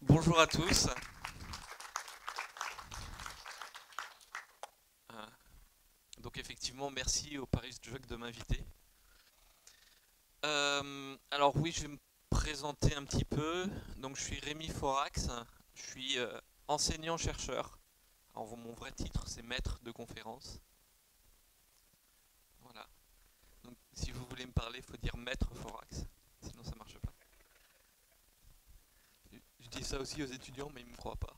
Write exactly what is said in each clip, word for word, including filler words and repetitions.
Bonjour à tous. Euh, donc effectivement, merci au Paris Jug de m'inviter. Euh, alors oui, je vais me présenter un petit peu. Donc je suis Rémi Forax, je suis euh, enseignant-chercheur. Alors mon vrai titre, c'est maître de conférence. Voilà. Donc si vous voulez me parler, il faut dire maître Forax, sinon ça marche pas. Je dis ça aussi aux étudiants, mais ils me croient pas.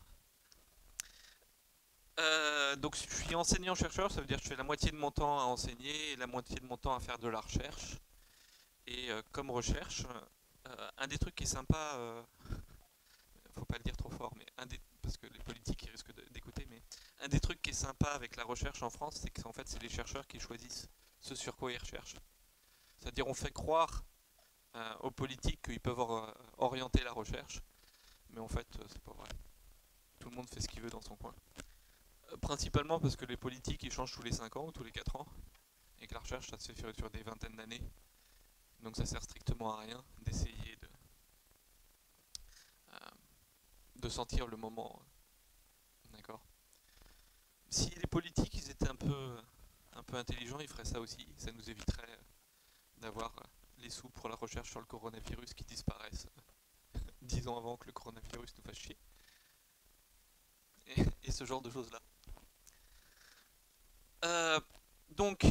Euh, donc je suis enseignant-chercheur, ça veut dire que je fais la moitié de mon temps à enseigner et la moitié de mon temps à faire de la recherche. Et euh, comme recherche, euh, un des trucs qui est sympa, euh, faut pas le dire trop fort, mais un des, parce que les politiques ils risquent de- d'écouter, mais un des trucs qui est sympa avec la recherche en France, c'est qu'en fait c'est les chercheurs qui choisissent ce sur quoi ils recherchent. C'est-à-dire on fait croire euh, aux politiques qu'ils peuvent or- euh, orienter la recherche, mais en fait euh, c'est pas vrai. Tout le monde fait ce qu'il veut dans son coin. Euh, principalement parce que les politiques ils changent tous les cinq ans ou tous les quatre ans, et que la recherche ça se fait sur, sur des vingtaines d'années. Donc ça sert strictement à rien d'essayer de, euh, de sentir le moment. D'accord. Si les politiques ils étaient un peu, un peu intelligents, ils feraient ça aussi. Ça nous éviterait d'avoir les sous pour la recherche sur le coronavirus qui disparaissent dix ans avant que le coronavirus nous fasse chier. Et, et ce genre de choses-là. Euh, donc,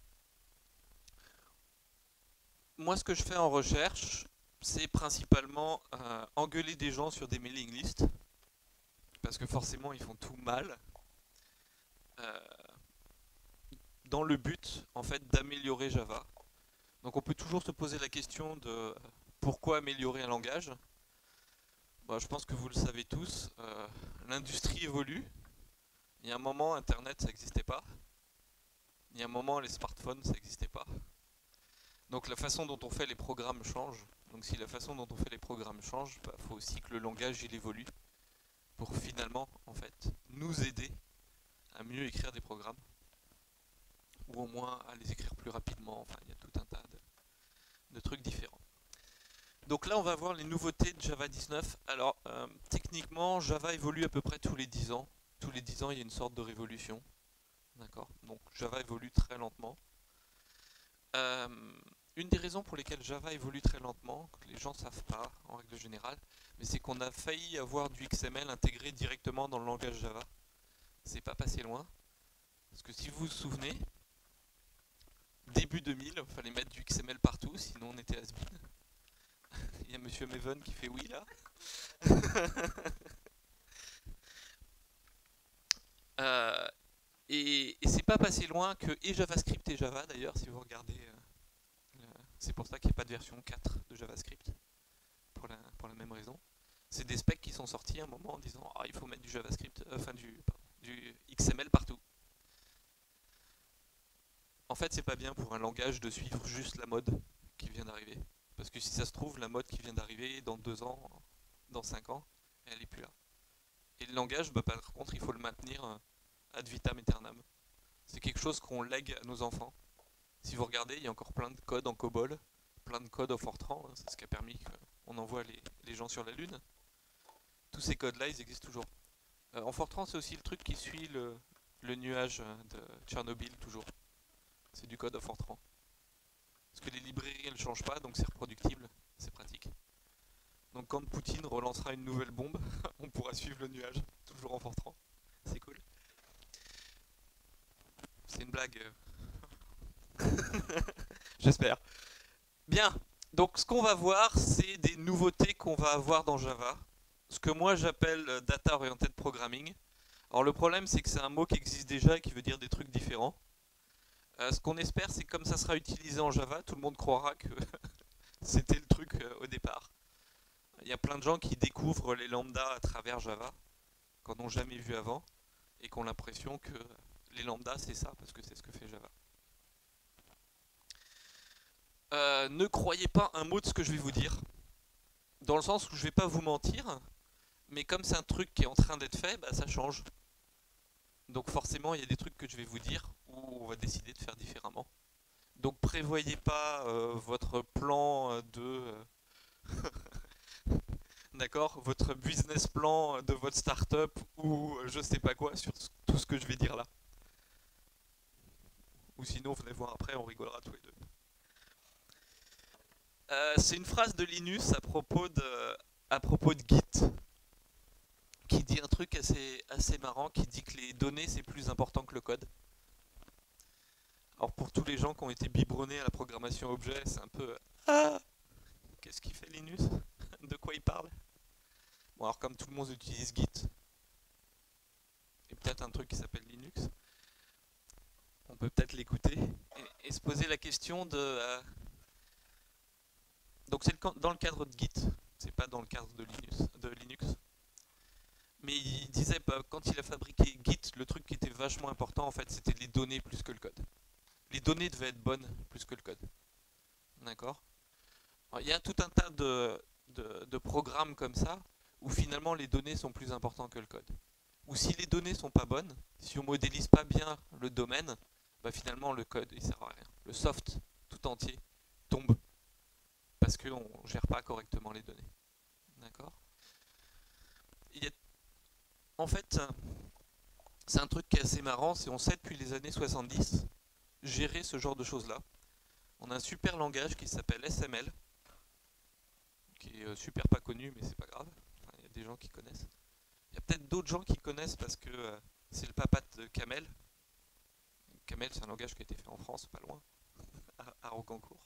moi ce que je fais en recherche, c'est principalement euh, engueuler des gens sur des mailing lists. Parce que forcément ils font tout mal. Euh, dans le but en fait d'améliorer Java. Donc on peut toujours se poser la question de pourquoi améliorer un langage. Bah, je pense que vous le savez tous, euh, l'industrie évolue. Il y a un moment, Internet, ça n'existait pas. Il y a un moment, les smartphones, ça n'existait pas. Donc la façon dont on fait les programmes change. Donc si la façon dont on fait les programmes change, il bah, faut aussi que le langage il évolue pour finalement, en fait, nous aider à mieux écrire des programmes ou au moins à les écrire plus rapidement. Enfin, il y a tout un tas de, de trucs différents. Donc là, on va voir les nouveautés de Java dix-neuf. Alors, euh, techniquement, Java évolue à peu près tous les dix ans. Tous les dix ans, il y a une sorte de révolution. D'accord. Donc, Java évolue très lentement. Euh, une des raisons pour lesquelles Java évolue très lentement, que les gens ne savent pas en règle générale, mais c'est qu'on a failli avoir du X M L intégré directement dans le langage Java. C'est pas passé loin. Parce que si vous vous souvenez, début deux mille, il fallait mettre du X M L partout, sinon on était has-been. Il y a Monsieur Maven qui fait oui là. Euh, et et c'est pas passé loin que et JavaScript et Java d'ailleurs, si vous regardez, euh, le- c'est pour ça qu'il n'y a pas de version quatre de JavaScript, pour la, pour la même raison. C'est des specs qui sont sortis à un moment en disant ah, il faut mettre du JavaScript, euh, enfin du, pardon, du X M L partout. En fait, c'est pas bien pour un langage de suivre juste la mode qui vient d'arriver. Parce que si ça se trouve, la mode qui vient d'arriver dans deux ans, dans cinq ans, elle est plus là. Et le langage, bah, par contre, il faut le maintenir euh, ad vitam aeternam. C'est quelque chose qu'on lègue à nos enfants. Si vous regardez, il y a encore plein de codes en COBOL, plein de codes en Fortran, hein, c'est ce qui a permis qu'on envoie les, les gens sur la Lune. Tous ces codes-là, ils existent toujours. Euh, en Fortran, c'est aussi le truc qui suit le, le nuage de Tchernobyl, toujours. C'est du code en Fortran. Parce que les librairies, elles ne changent pas, donc c'est reproductible, c'est pratique. Donc quand Poutine relancera une nouvelle bombe, on pourra suivre le nuage, toujours en Fortran. C'est cool. C'est une blague, euh, j'espère. Bien, donc ce qu'on va voir, c'est des nouveautés qu'on va avoir dans Java. Ce que moi j'appelle euh, Data Oriented Programming. Alors le problème, c'est que c'est un mot qui existe déjà et qui veut dire des trucs différents. Euh, ce qu'on espère, c'est que comme ça sera utilisé en Java, tout le monde croira que c'était le truc euh, au départ. Il y a plein de gens qui découvrent les lambdas à travers Java, qu'on n'ont jamais vu avant, et qui ont l'impression que les lambdas c'est ça, parce que c'est ce que fait Java. Euh, ne croyez pas un mot de ce que je vais vous dire, dans le sens où je vais pas vous mentir, mais comme c'est un truc qui est en train d'être fait, bah, ça change. Donc forcément, il y a des trucs que je vais vous dire où on va décider de faire différemment. Donc prévoyez pas euh, votre plan euh, de... euh, d'accord, votre business plan de votre startup ou euh, je sais pas quoi sur ce- tout ce que je vais dire là. Ou sinon, venez voir après, on rigolera tous les deux. Euh, c'est une phrase de Linus à propos de, à propos de Git, qui dit un truc assez, assez marrant, qui dit que les données c'est plus important que le code. Alors pour tous les gens qui ont été biberonnés à la programmation objet, c'est un peu ah, qu'est-ce qu'il fait Linus? De quoi il parle? Bon alors comme tout le monde utilise Git, et peut-être un truc qui s'appelle Linux, on peut peut-être l'écouter et, et se poser la question de... euh, donc c'est le dans le cadre de Git, c'est pas dans le cadre de Linux. De Linux. Mais il disait, bah, quand il a fabriqué Git, le truc qui était vachement important, en fait, c'était les données plus que le code. Les données devaient être bonnes plus que le code. D'accord? Alors, il y a tout un tas de, de, de programmes comme ça, où finalement les données sont plus importantes que le code. Ou si les données sont pas bonnes, si on modélise pas bien le domaine, bah finalement le code il sert à rien. Le soft tout entier tombe parce qu'on ne gère pas correctement les données. D'accord? Il y a- En fait, c'est un truc qui est assez marrant, c'est on sait depuis les années soixante-dix gérer ce genre de choses-là. On a un super langage qui s'appelle S M L, qui est euh, super pas connu, mais c'est pas grave. Enfin, il y a des gens qui connaissent. Il y a peut-être d'autres gens qui connaissent parce que euh, c'est le papa de Camel. Camel, c'est un langage qui a été fait en France, pas loin, à, à Rocancourt.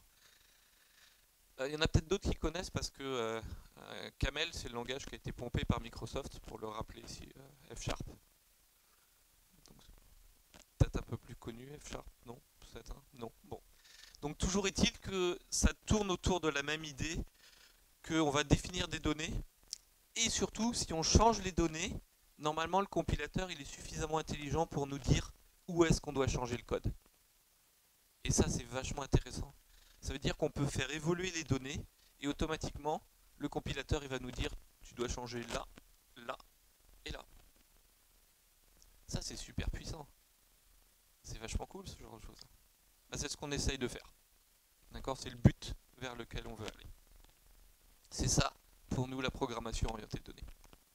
Euh, il y en a peut-être d'autres qui connaissent parce que euh, euh, Camel, c'est le langage qui a été pompé par Microsoft, pour le rappeler ici, euh, F Sharp. Donc, peut-être un peu plus connu, F Sharp, non? Peut-être, hein. Non, bon. Donc toujours est-il que ça tourne autour de la même idée, qu'on va définir des données, et surtout, si on change les données, normalement le compilateur il est suffisamment intelligent pour nous dire où est-ce qu'on doit changer le code. Et ça c'est vachement intéressant. Ça veut dire qu'on peut faire évoluer les données, et automatiquement, le compilateur il va nous dire tu dois changer là, là et là. Ça c'est super puissant. C'est vachement cool ce genre de choses. Bah, c'est ce qu'on essaye de faire. D'accord? C'est le but vers lequel on veut aller. C'est ça, pour nous, la programmation orientée de données.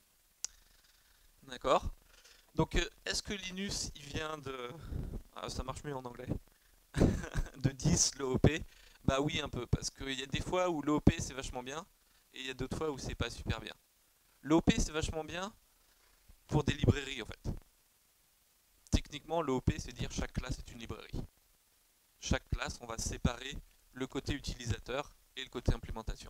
D'accord? Donc, euh, est-ce que Linus, il vient de... Ah, ça marche mieux en anglais. De dix, l'O O P? Bah oui, un peu, parce qu'il y a des fois où l'O O P, c'est vachement bien, et il y a d'autres fois où c'est pas super bien. L'O O P, c'est vachement bien pour des librairies, en fait. Techniquement, l'O O P, c'est dire chaque classe est une librairie. Chaque classe, on va séparer le côté utilisateur et le côté implémentation.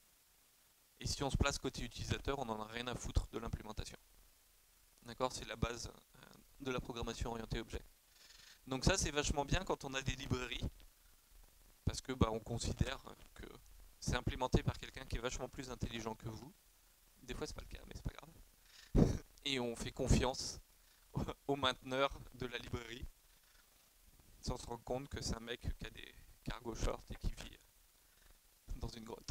Et si on se place côté utilisateur, on n'en a rien à foutre de l'implémentation. D'accord? C'est la base euh, de la programmation orientée objet. Donc ça, c'est vachement bien quand on a des librairies, parce que bah, on considère que c'est implémenté par quelqu'un qui est vachement plus intelligent que vous. Des fois, c'est pas le cas, mais c'est pas grave. Et on fait confiance au mainteneur de la librairie, sans se rendre compte que c'est un mec qui a des cargo shorts et qui vit dans une grotte.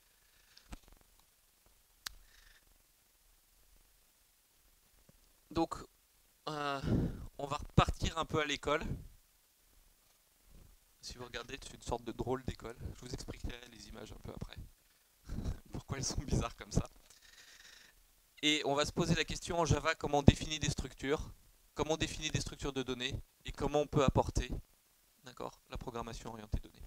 Donc, euh, on va repartir un peu à l'école. Si vous regardez, c'est une sorte de drôle d'école. Je vous expliquerai les images un peu après. Pourquoi elles sont bizarres comme ça. Et on va se poser la question en Java comment on définit des structures, comment on définit des structures de données et comment on peut apporter, d'accord, la programmation orientée données.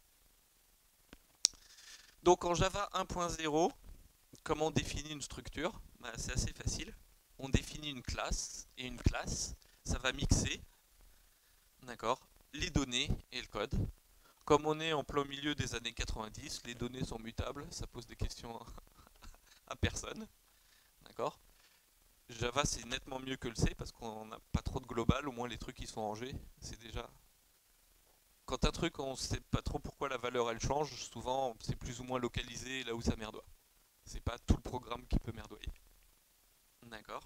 Donc en Java un point zéro, comment on définit une structure? Bah, c'est assez facile. On définit une classe et une classe, ça va mixer, d'accord, les données et le code. Comme on est en plein milieu des années quatre-vingt-dix, les données sont mutables, ça pose des questions à personne, d'accord. Java c'est nettement mieux que le C parce qu'on n'a pas trop de global, au moins les trucs qui sont rangés, c'est déjà... Quand un truc on sait pas trop pourquoi la valeur elle change, souvent c'est plus ou moins localisé là où ça merdoie. C'est pas tout le programme qui peut merdoyer. D'accord.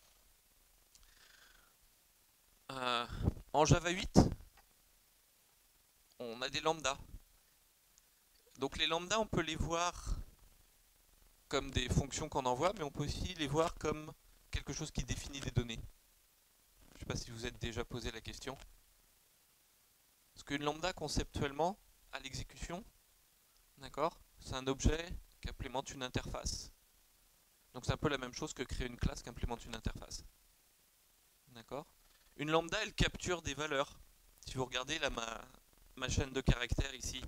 Euh, en Java huit, on a des lambdas. Donc les lambdas on peut les voir comme des fonctions qu'on envoie, mais on peut aussi les voir comme quelque chose qui définit des données. Je ne sais pas si vous êtes déjà posé la question. Parce qu'une lambda, conceptuellement, à l'exécution, d'accord, c'est un objet qui implémente une interface. Donc c'est un peu la même chose que créer une classe qui implémente une interface. D'accord? Une lambda, elle capture des valeurs. Si vous regardez là, ma, ma chaîne de caractères ici,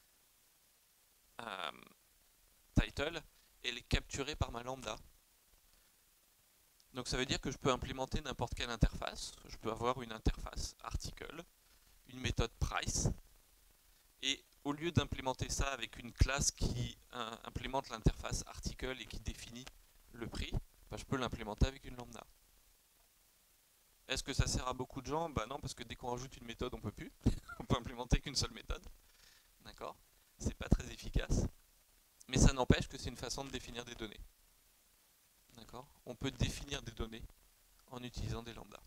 euh, title, elle est capturée par ma lambda. Donc ça veut dire que je peux implémenter n'importe quelle interface. Je peux avoir une interface article, une méthode price, et au lieu d'implémenter ça avec une classe qui euh, implémente l'interface article et qui définit le prix, bah, je peux l'implémenter avec une lambda. Est-ce que ça sert à beaucoup de gens? Bah non, parce que dès qu'on rajoute une méthode, on peut plus. On peut implémenter qu'une seule méthode. D'accord? C'est pas très efficace. Mais ça n'empêche que c'est une façon de définir des données. D'accord? On peut définir des données en utilisant des lambdas.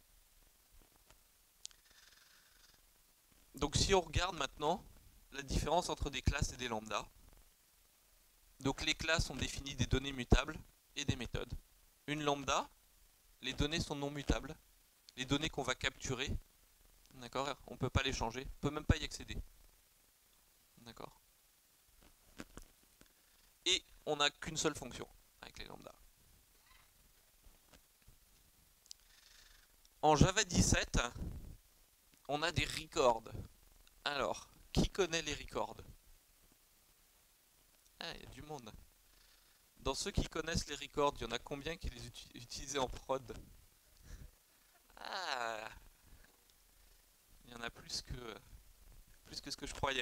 Donc si on regarde maintenant la différence entre des classes et des lambdas. Donc les classes ont défini des données mutables et des méthodes. Une lambda, les données sont non mutables. Les données qu'on va capturer, d'accord, on ne peut pas les changer, on ne peut même pas y accéder. D'accord. Et on n'a qu'une seule fonction avec les lambdas. En Java dix-sept, on a des records. Alors, qui connaît les records? Ah, il y a du monde. Dans ceux qui connaissent les records, il y en a combien qui les uti utilisaient en prod? Ah, il y en a plus que, plus que ce que je croyais.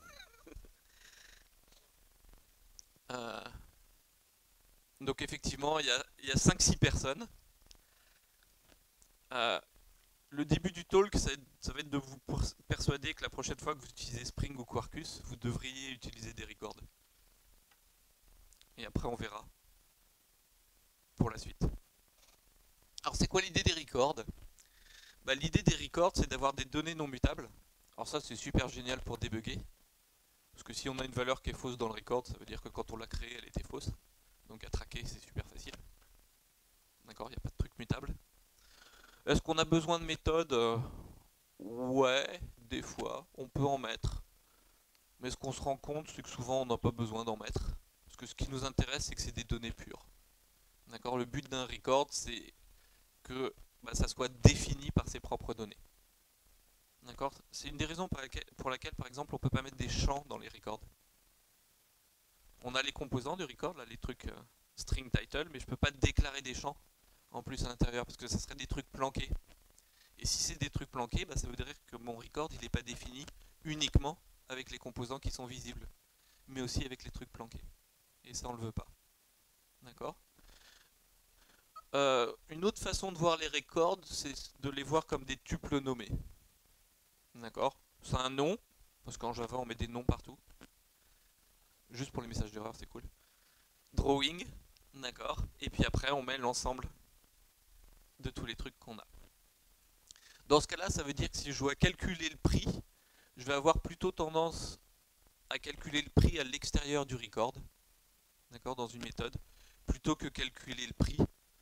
euh, donc effectivement, il y a, il y a cinq six personnes. Euh, le début du talk, ça, ça va être de vous persuader que la prochaine fois que vous utilisez Spring ou Quarkus, vous devriez utiliser des records. Et après, on verra pour la suite. Alors, c'est quoi l'idée des records? Bah, l'idée des records, c'est d'avoir des données non mutables. Alors ça, c'est super génial pour débugger. Parce que si on a une valeur qui est fausse dans le record, ça veut dire que quand on l'a créée, elle était fausse. Donc à traquer, c'est super facile. D'accord, il n'y a pas de truc mutable. Est-ce qu'on a besoin de méthodes? euh, Ouais, des fois, on peut en mettre. Mais ce qu'on se rend compte, c'est que souvent, on n'a pas besoin d'en mettre. Parce que ce qui nous intéresse, c'est que c'est des données pures. D'accord, le but d'un record, c'est que bah, ça soit défini par ses propres données. D'accord, c'est une des raisons pour laquelle, pour laquelle, par exemple, on ne peut pas mettre des champs dans les records. On a les composants du record, là, les trucs euh, string title, mais je ne peux pas déclarer des champs en plus à l'intérieur, parce que ça serait des trucs planqués. Et si c'est des trucs planqués, bah, ça veut dire que mon record il n'est pas défini uniquement avec les composants qui sont visibles, mais aussi avec les trucs planqués. Et ça on ne le veut pas. D'accord. euh, Une autre façon de voir les records, c'est de les voir comme des tuples nommés. D'accord. C'est un nom, parce qu'en Java on met des noms partout. Juste pour les messages d'erreur, c'est cool. Drawing, d'accord. Et puis après on met l'ensemble de tous les trucs qu'on a. Dans ce cas-là, ça veut dire que si je dois calculer le prix, je vais avoir plutôt tendance à calculer le prix à l'extérieur du record, d'accord, dans une méthode, plutôt que calculer le prix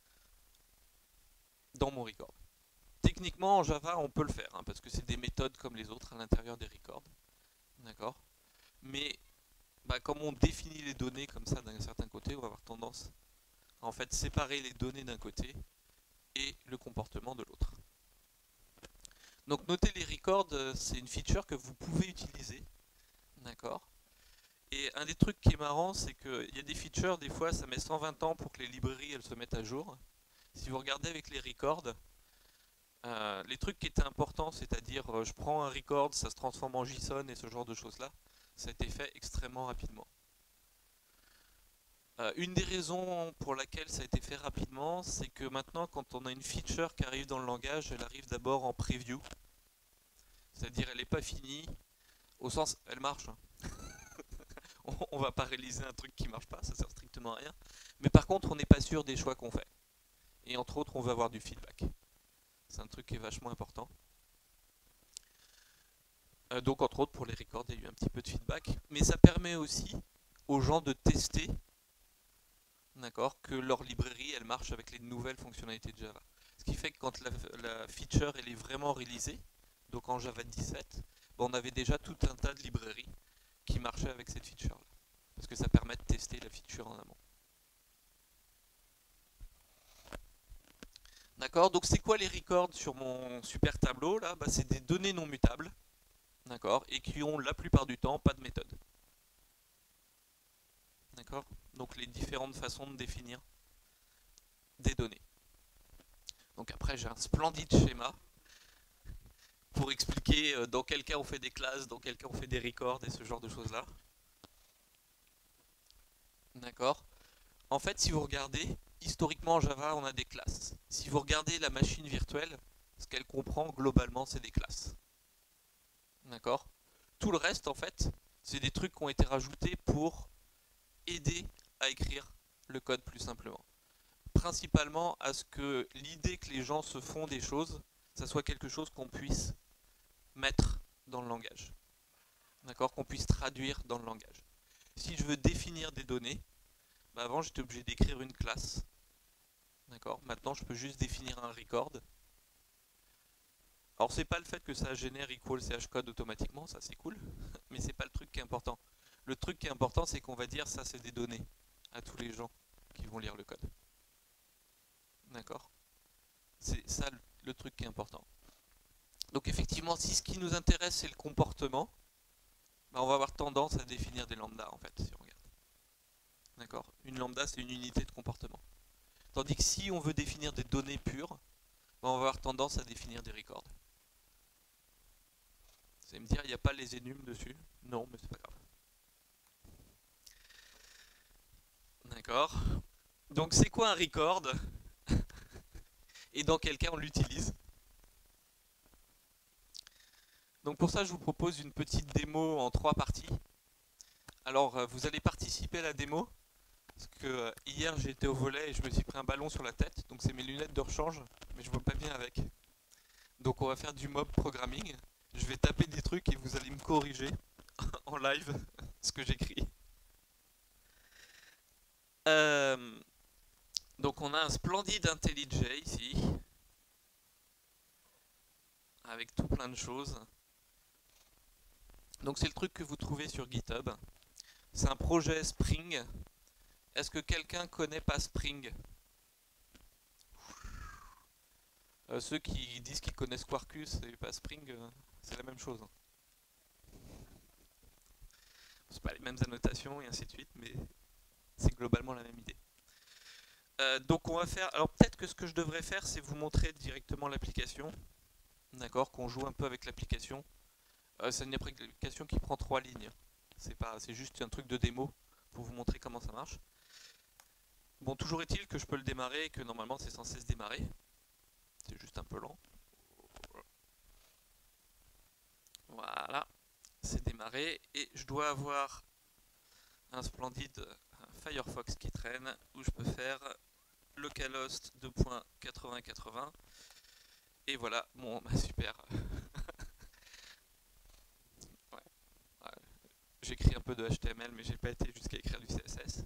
dans mon record. Techniquement, en Java, on peut le faire, hein, parce que c'est des méthodes comme les autres à l'intérieur des records, d'accord. Mais bah, comme on définit les données comme ça d'un certain côté, on va avoir tendance à en fait séparer les données d'un côté et le comportement de l'autre. Donc notez les records, c'est une feature que vous pouvez utiliser, d'accord. Et un des trucs qui est marrant, c'est qu'il y a des features, des fois ça met cent vingt ans pour que les librairies elles se mettent à jour. Si vous regardez avec les records, euh, les trucs qui étaient importants, c'est-à-dire euh, je prends un record, ça se transforme en JSON et ce genre de choses-là, ça a été fait extrêmement rapidement. Euh, une des raisons pour laquelle ça a été fait rapidement, c'est que maintenant quand on a une feature qui arrive dans le langage, elle arrive d'abord en preview. C'est-à-dire elle n'est pas finie, au sens, elle marche. Hein. On va pas réaliser un truc qui marche pas, ça sert strictement à rien. Mais par contre, on n'est pas sûr des choix qu'on fait. Et entre autres, on veut avoir du feedback. C'est un truc qui est vachement important. Euh, donc entre autres, pour les records, il y a eu un petit peu de feedback. Mais ça permet aussi aux gens de tester, d'accord, que leur librairie, elle marche avec les nouvelles fonctionnalités de Java. Ce qui fait que quand la, la feature, elle est vraiment réalisée, donc en Java dix-sept, bon, on avait déjà tout un tas de librairies qui marchaient avec cette feature-là. Parce que ça permet de tester la feature en amont. D'accord? Donc c'est quoi les records sur mon super tableau là? Bah, c'est des données non mutables, d'accord? Et qui ont la plupart du temps pas de méthode. D'accord? Donc les différentes façons de définir des données. Donc après j'ai un splendide schéma pour expliquer euh, dans quel cas on fait des classes, dans quel cas on fait des records et ce genre de choses là. D'accord? En fait, si vous regardez, historiquement en Java, on a des classes. Si vous regardez la machine virtuelle, ce qu'elle comprend globalement, c'est des classes. D'accord? Tout le reste, en fait, c'est des trucs qui ont été rajoutés pour aider à écrire le code plus simplement. Principalement à ce que l'idée que les gens se font des choses, ça soit quelque chose qu'on puisse mettre dans le langage. D'accord? Qu'on puisse traduire dans le langage. Si je veux définir des données, bah avant j'étais obligé d'écrire une classe. D'accord? Maintenant je peux juste définir un record. Alors c'est pas le fait que ça génère equal chcode automatiquement, ça c'est cool, mais c'est pas le truc qui est important. Le truc qui est important, c'est qu'on va dire ça c'est des données à tous les gens qui vont lire le code. D'accord? C'est ça le, le truc qui est important. Donc effectivement, si ce qui nous intéresse c'est le comportement, bah on va avoir tendance à définir des lambdas en fait, si on regarde. D'accord? Une lambda c'est une unité de comportement. Tandis que si on veut définir des données pures, bah on va avoir tendance à définir des records. Vous allez me dire, il n'y a pas les énum dessus? Non, mais c'est pas grave. D'accord. Donc c'est quoi un record? Et dans quel cas on l'utilise? Donc pour ça, je vous propose une petite démo en trois parties. Alors, euh, vous allez participer à la démo, parce que euh, hier j'ai été au volet et je me suis pris un ballon sur la tête, donc c'est mes lunettes de rechange, mais je vois pas bien avec. Donc on va faire du mob programming. Je vais taper des trucs et vous allez me corriger en live ce que j'écris. Euh, donc on a un splendide IntelliJ ici, avec tout plein de choses. Donc c'est le truc que vous trouvez sur GitHub. C'est un projet Spring. Est-ce que quelqu'un connaît pas Spring? euh, Ceux qui disent qu'ils connaissent Quarkus et pas Spring, euh, c'est la même chose. C'est pas les mêmes annotations et ainsi de suite, mais c'est globalement la même idée. Euh, donc on va faire... Alors peut-être que ce que je devrais faire, c'est vous montrer directement l'application. D'accord, qu'on joue un peu avec l'application. Euh, c'est une application qui prend trois lignes. C'est pas, c'est juste un truc de démo pour vous montrer comment ça marche. Bon, toujours est-il que je peux le démarrer et que normalement c'est censé se démarrer. C'est juste un peu lent. Voilà, c'est démarré et je dois avoir un splendide Firefox qui traîne où je peux faire localhost deux point quatre-vingts quatre-vingts et voilà, bon, bah super. Ouais, ouais. J'écris un peu de H T M L mais j'ai pas été jusqu'à écrire du C S S.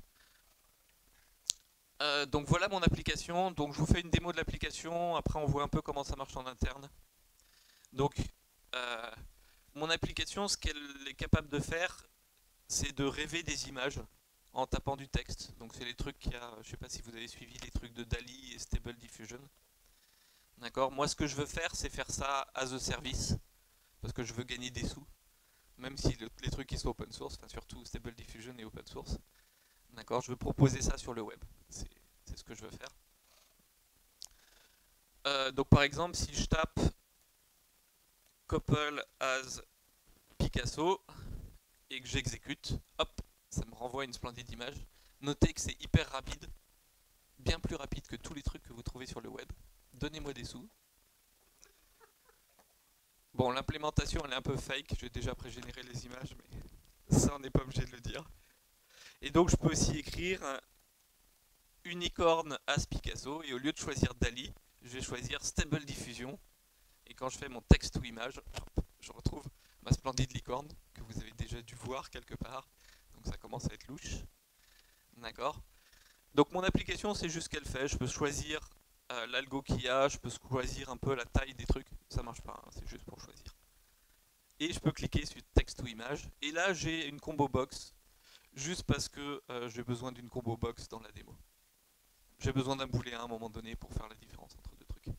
Euh, donc voilà mon application, donc je vous fais une démo de l'application, après on voit un peu comment ça marche en interne. Donc euh, mon application, ce qu'elle est capable de faire, c'est de rêver des images en tapant du texte. Donc c'est les trucs qu'il y a, je sais pas si vous avez suivi les trucs de DALL-E et Stable Diffusion. D'accord? Moi ce que je veux faire, c'est faire ça as a service, parce que je veux gagner des sous, même si le, les trucs qui sont open source, enfin surtout Stable Diffusion est open source. D'accord? Je veux proposer ça sur le web. C'est ce que je veux faire. Euh, donc par exemple, si je tape couple as Picasso et que j'exécute, hop, ça me renvoie une splendide image. Notez que c'est hyper rapide, bien plus rapide que tous les trucs que vous trouvez sur le web. Donnez-moi des sous. Bon, l'implémentation elle est un peu fake, j'ai déjà pré-généré les images, mais ça on n'est pas obligé de le dire. Et donc je peux aussi écrire un unicorn as Picasso, et au lieu de choisir DALL-E, je vais choisir Stable Diffusion. Et quand je fais mon texte ou image, hop, je retrouve ma splendide licorne que vous avez déjà dû voir quelque part. Donc ça commence à être louche. D'accord. Donc mon application, c'est juste ce qu'elle fait. Je peux choisir euh, l'algo qu'il y a, je peux choisir un peu la taille des trucs. Ça marche pas, hein, c'est juste pour choisir. Et je peux cliquer sur texte ou image. Et là, j'ai une combo box, juste parce que euh, j'ai besoin d'une combo box dans la démo. J'ai besoin d'un booléen à un moment donné pour faire la différence entre deux trucs.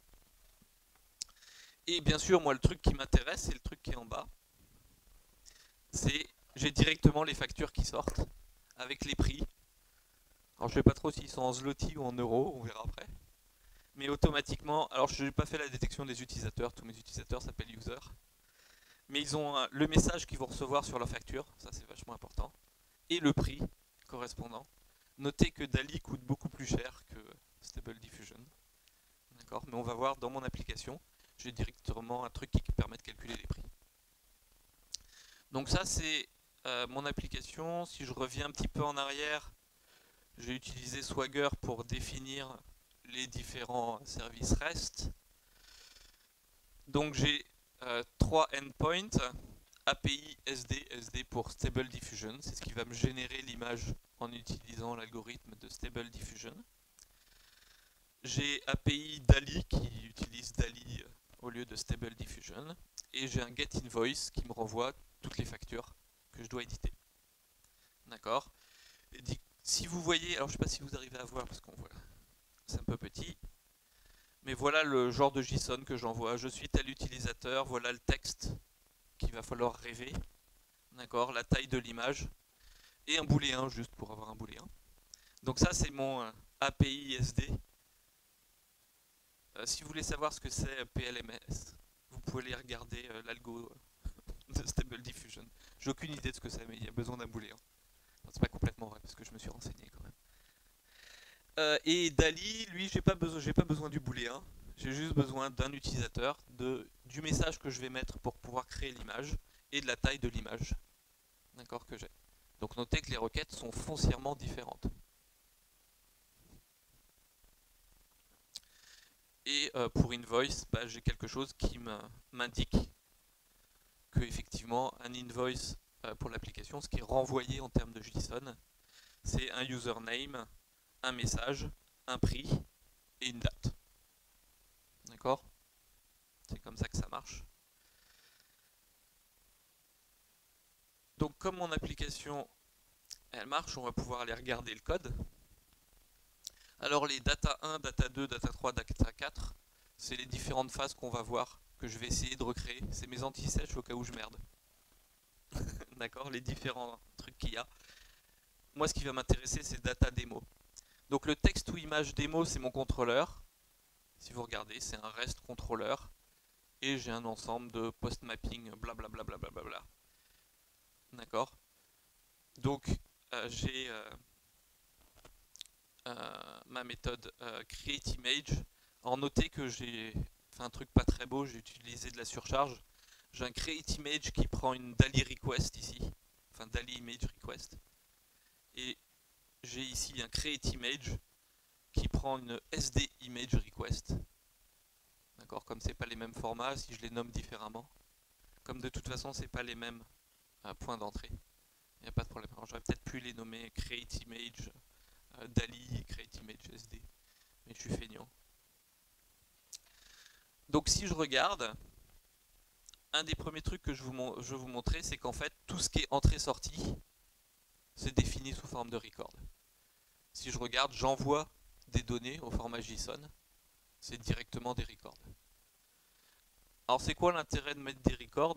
Et bien sûr, moi, le truc qui m'intéresse, c'est le truc qui est en bas. C'est, j'ai directement les factures qui sortent, avec les prix. Alors je sais pas trop s'ils sont en zloty ou en euros, on verra après. Mais automatiquement, alors je n'ai pas fait la détection des utilisateurs, tous mes utilisateurs s'appellent user. Mais ils ont euh, le message qu'ils vont recevoir sur leur facture, ça c'est vachement important, et le prix correspondant. Notez que Dali coûte beaucoup plus cher que Stable Diffusion. D'accord, mais on va voir dans mon application, j'ai directement un truc qui permet de calculer les prix. Donc ça c'est euh, mon application. Si je reviens un petit peu en arrière, j'ai utilisé Swagger pour définir les différents services REST. Donc j'ai euh, trois endpoints, A P I, S D, S D pour Stable Diffusion, c'est ce qui va me générer l'image en utilisant l'algorithme de Stable Diffusion. J'ai A P I Dali qui utilise Dali au lieu de Stable Diffusion. Et j'ai un getInvoice qui me renvoie toutes les factures que je dois éditer. D'accord. Si vous voyez, alors je ne sais pas si vous arrivez à voir parce qu'on voit, c'est un peu petit. Mais voilà le genre de JSON que j'envoie. Je suis tel utilisateur, voilà le texte qu'il va falloir rêver. D'accord, la taille de l'image. Et un booléen juste pour avoir un booléen. Donc ça c'est mon euh, A P I S D. Euh, si vous voulez savoir ce que c'est P L M S, vous pouvez aller regarder euh, l'algo de Stable Diffusion. J'ai aucune idée de ce que c'est, mais il y a besoin d'un booléen. C'est pas complètement vrai parce que je me suis renseigné quand même. Euh, et Dali, lui, j'ai pas besoin, j'ai pas besoin du booléen. J'ai juste besoin d'un utilisateur, de, du message que je vais mettre pour pouvoir créer l'image et de la taille de l'image, d'accord, que j'ai. Donc notez que les requêtes sont foncièrement différentes. Et euh, pour invoice, bah, j'ai quelque chose qui m'indique que effectivement un invoice euh, pour l'application, ce qui est renvoyé en termes de JSON, c'est un username, un message, un prix et une date. D'accord? C'est comme ça que ça marche. Donc comme mon application elle marche, on va pouvoir aller regarder le code. Alors les data un, data deux, data trois, data quatre, c'est les différentes phases qu'on va voir, que je vais essayer de recréer. C'est mes anti-sèches au cas où je merde. D'accord? Les différents trucs qu'il y a. Moi ce qui va m'intéresser c'est data démo. Donc le texte ou image démo c'est mon contrôleur. Si vous regardez, c'est un REST contrôleur. Et j'ai un ensemble de post-mapping, blablabla. Bla D'accord? Donc euh, j'ai euh, euh, ma méthode euh, createImage. Alors notez que j'ai fait un truc pas très beau, j'ai utilisé de la surcharge. J'ai un createImage qui prend une Dali request ici, enfin Dali image request. Et j'ai ici un createImage qui prend une S D image request. D'accord, comme c'est pas les mêmes formats, si je les nomme différemment, comme de toute façon c'est pas les mêmes euh, points d'entrée, il n'y a pas de problème. Alors j'aurais peut-être pu les nommer createImage euh, Dali et createImage S D, mais je suis feignant. Donc si je regarde, un des premiers trucs que je vous, je vais vous montrer, c'est qu'en fait tout ce qui est entrée-sortie, c'est défini sous forme de record. Si je regarde, j'envoie des données au format JSON, c'est directement des records. Alors c'est quoi l'intérêt de mettre des records?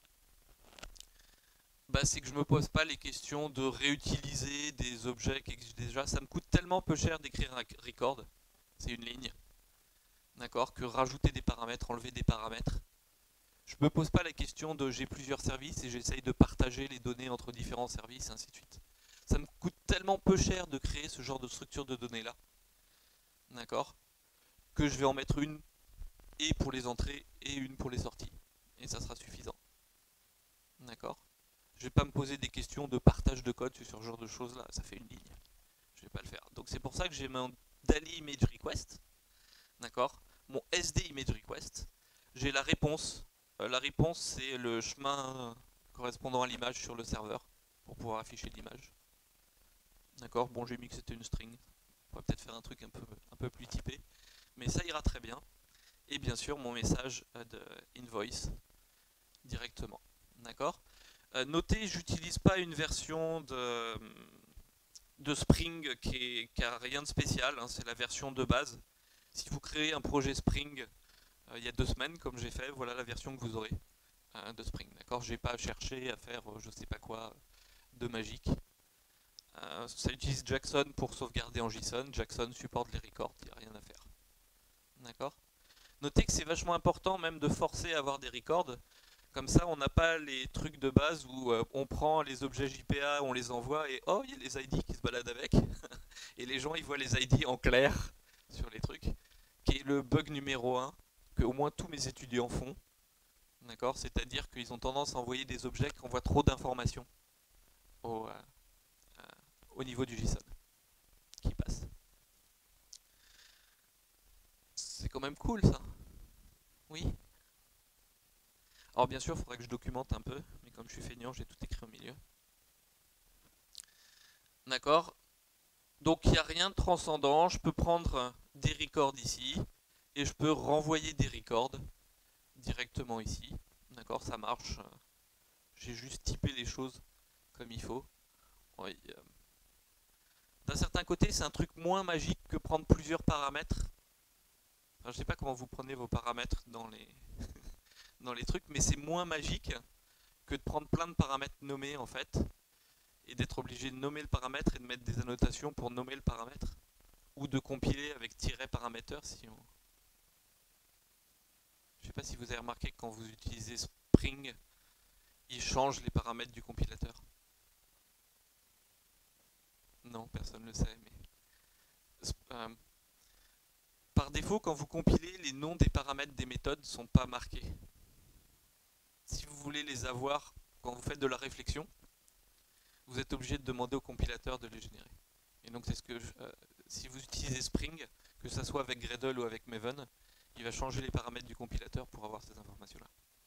Bah, c'est que je me pose pas les questions de réutiliser des objets qui existent déjà. Ça me coûte tellement peu cher d'écrire un record, c'est une ligne, d'accord, que rajouter des paramètres, enlever des paramètres. Je me pose pas la question de j'ai plusieurs services et j'essaye de partager les données entre différents services, et ainsi de suite. Ça me coûte tellement peu cher de créer ce genre de structure de données là, d'accord, que je vais en mettre une et pour les entrées et une pour les sorties. Et ça sera suffisant. D'accord? Je vais pas me poser des questions de partage de code sur ce genre de choses là, ça fait une ligne. Je vais pas le faire. Donc c'est pour ça que j'ai mon Dali Image Request, d'accord, mon S D Image Request, j'ai la réponse. Euh, la réponse c'est le chemin correspondant à l'image sur le serveur pour pouvoir afficher l'image. D'accord, bon j'ai mis que c'était une string. On pourrait peut-être faire un truc un peu, un peu plus typé, mais ça ira très bien. Et bien sûr mon message de invoice directement. D'accord. Euh, notez, j'utilise pas une version de, de Spring qui n'a rien de spécial, hein, c'est la version de base. Si vous créez un projet Spring, euh, il y a deux semaines, comme j'ai fait, voilà la version que vous aurez euh, de Spring. D'accord, j'ai pas cherché à faire euh, je sais pas quoi de magique. Euh, ça utilise Jackson pour sauvegarder en JSON. Jackson supporte les records, il n'y a rien à faire. D'accord. Notez que c'est vachement important même de forcer à avoir des records. Comme ça, on n'a pas les trucs de base où euh, on prend les objets J P A, on les envoie et oh, il y a les I D qui se baladent avec. Et les gens, ils voient les I D en clair sur les trucs. Qui est le bug numéro un que au moins tous mes étudiants font. D'accord. C'est-à-dire qu'ils ont tendance à envoyer des objets qui envoient trop d'informations au, euh, euh, au niveau du JSON qui passe. C'est quand même cool ça. Oui. Alors bien sûr, il faudrait que je documente un peu, mais comme je suis feignant, j'ai tout écrit au milieu. D'accord. Donc il n'y a rien de transcendant, je peux prendre des records ici, et je peux renvoyer des records directement ici. D'accord, ça marche. J'ai juste typé les choses comme il faut. Oui. D'un certain côté, c'est un truc moins magique que prendre plusieurs paramètres. Enfin, je sais pas comment vous prenez vos paramètres dans les, dans les trucs, mais c'est moins magique que de prendre plein de paramètres nommés en fait, et d'être obligé de nommer le paramètre et de mettre des annotations pour nommer le paramètre, ou de compiler avec tiret paramètre si on... Je sais pas si vous avez remarqué que quand vous utilisez Spring, il change les paramètres du compilateur. Non, personne ne le sait, mais... Euh, par défaut, quand vous compilez, les noms des paramètres des méthodes ne sont pas marqués. Si vous voulez les avoir quand vous faites de la réflexion, vous êtes obligé de demander au compilateur de les générer. Et donc c'est ce que je, euh, si vous utilisez Spring, que ce soit avec Gradle ou avec Maven, il va changer les paramètres du compilateur pour avoir ces informations-là.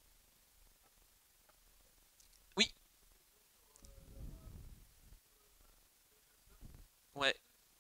Oui. Ouais.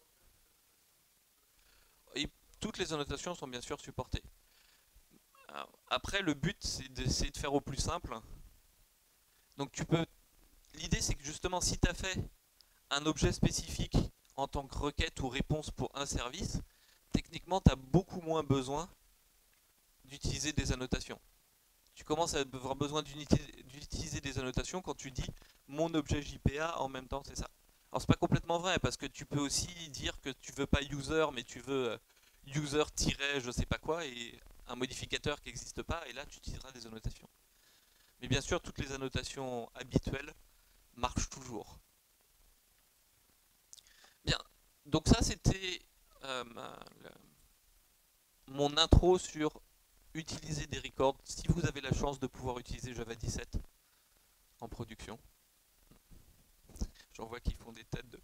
Et toutes les annotations sont bien sûr supportées. Alors, après, le but, c'est d'essayer de faire au plus simple. Donc tu peux... L'idée, c'est que justement, si tu as fait un objet spécifique en tant que requête ou réponse pour un service, techniquement, tu as beaucoup moins besoin d'utiliser des annotations. Tu commences à avoir besoin d'utiliser des annotations quand tu dis mon objet J P A en même temps, c'est ça. Alors c'est pas complètement vrai parce que tu peux aussi dire que tu veux pas user mais tu veux user- je sais pas quoi et un modificateur qui n'existe pas et là tu utiliseras des annotations. Mais bien sûr toutes les annotations habituelles marchent toujours. Bien, donc ça c'était euh, mon intro sur utiliser des records si vous avez la chance de pouvoir utiliser Java dix-sept en production. J'en vois qui font des têtes de...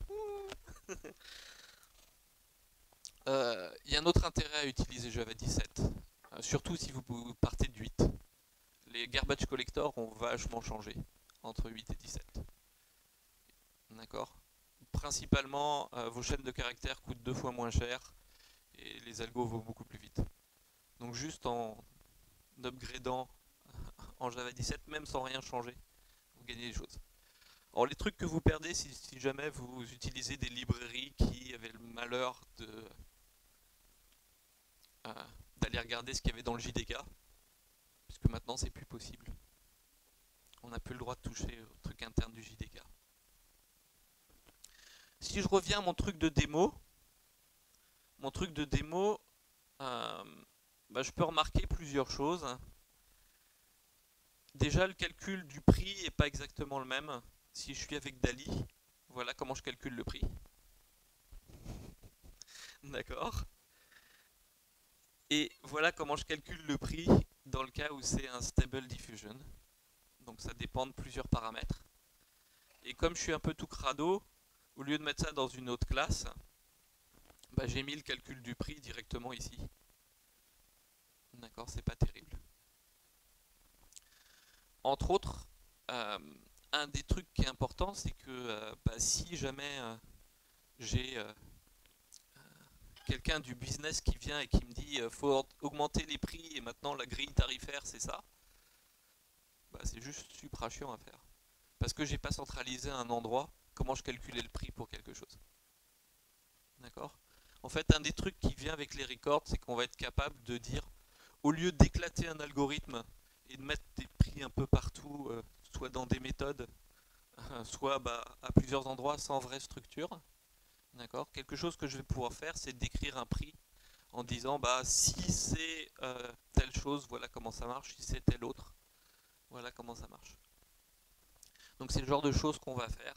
Il euh, y a un autre intérêt à utiliser Java dix-sept, euh, surtout si vous partez de huit. Les garbage collectors ont vachement changé entre huit et dix-sept. D'accord. Principalement, euh, vos chaînes de caractères coûtent deux fois moins cher et les algos vont beaucoup plus vite. Donc juste en upgradant en Java dix-sept, même sans rien changer, vous gagnez des choses. Alors les trucs que vous perdez si, si jamais vous utilisez des librairies qui avaient le malheur de euh, d'aller regarder ce qu'il y avait dans le J D K, puisque maintenant c'est plus possible. On n'a plus le droit de toucher au truc interne du J D K. Si je reviens à mon truc de démo, mon truc de démo, euh, bah, je peux remarquer plusieurs choses. Déjà, le calcul du prix n'est pas exactement le même. Si je suis avec Dali, voilà comment je calcule le prix. D'accord. Et voilà comment je calcule le prix dans le cas où c'est un stable diffusion. Donc ça dépend de plusieurs paramètres. Et comme je suis un peu tout crado, au lieu de mettre ça dans une autre classe, bah, j'ai mis le calcul du prix directement ici. D'accord, c'est pas terrible. Entre autres, euh, un des trucs qui est important, c'est que euh, bah, si jamais euh, j'ai euh, quelqu'un du business qui vient et qui me dit euh, faut augmenter les prix et maintenant la grille tarifaire c'est ça, bah, c'est juste supra chiant à faire. Parce que j'ai pas centralisé à un endroit comment je calculais le prix pour quelque chose. D'accord. En fait, un des trucs qui vient avec les records, c'est qu'on va être capable de dire au lieu d'éclater un algorithme et de mettre des prix un peu partout, euh, soit dans des méthodes, euh, soit bah, à plusieurs endroits sans vraie structure, d'accord, quelque chose que je vais pouvoir faire, c'est d'écrire un prix en disant bah si c'est euh, telle chose, voilà comment ça marche, si c'est telle autre, voilà comment ça marche. Donc c'est le genre de choses qu'on va faire.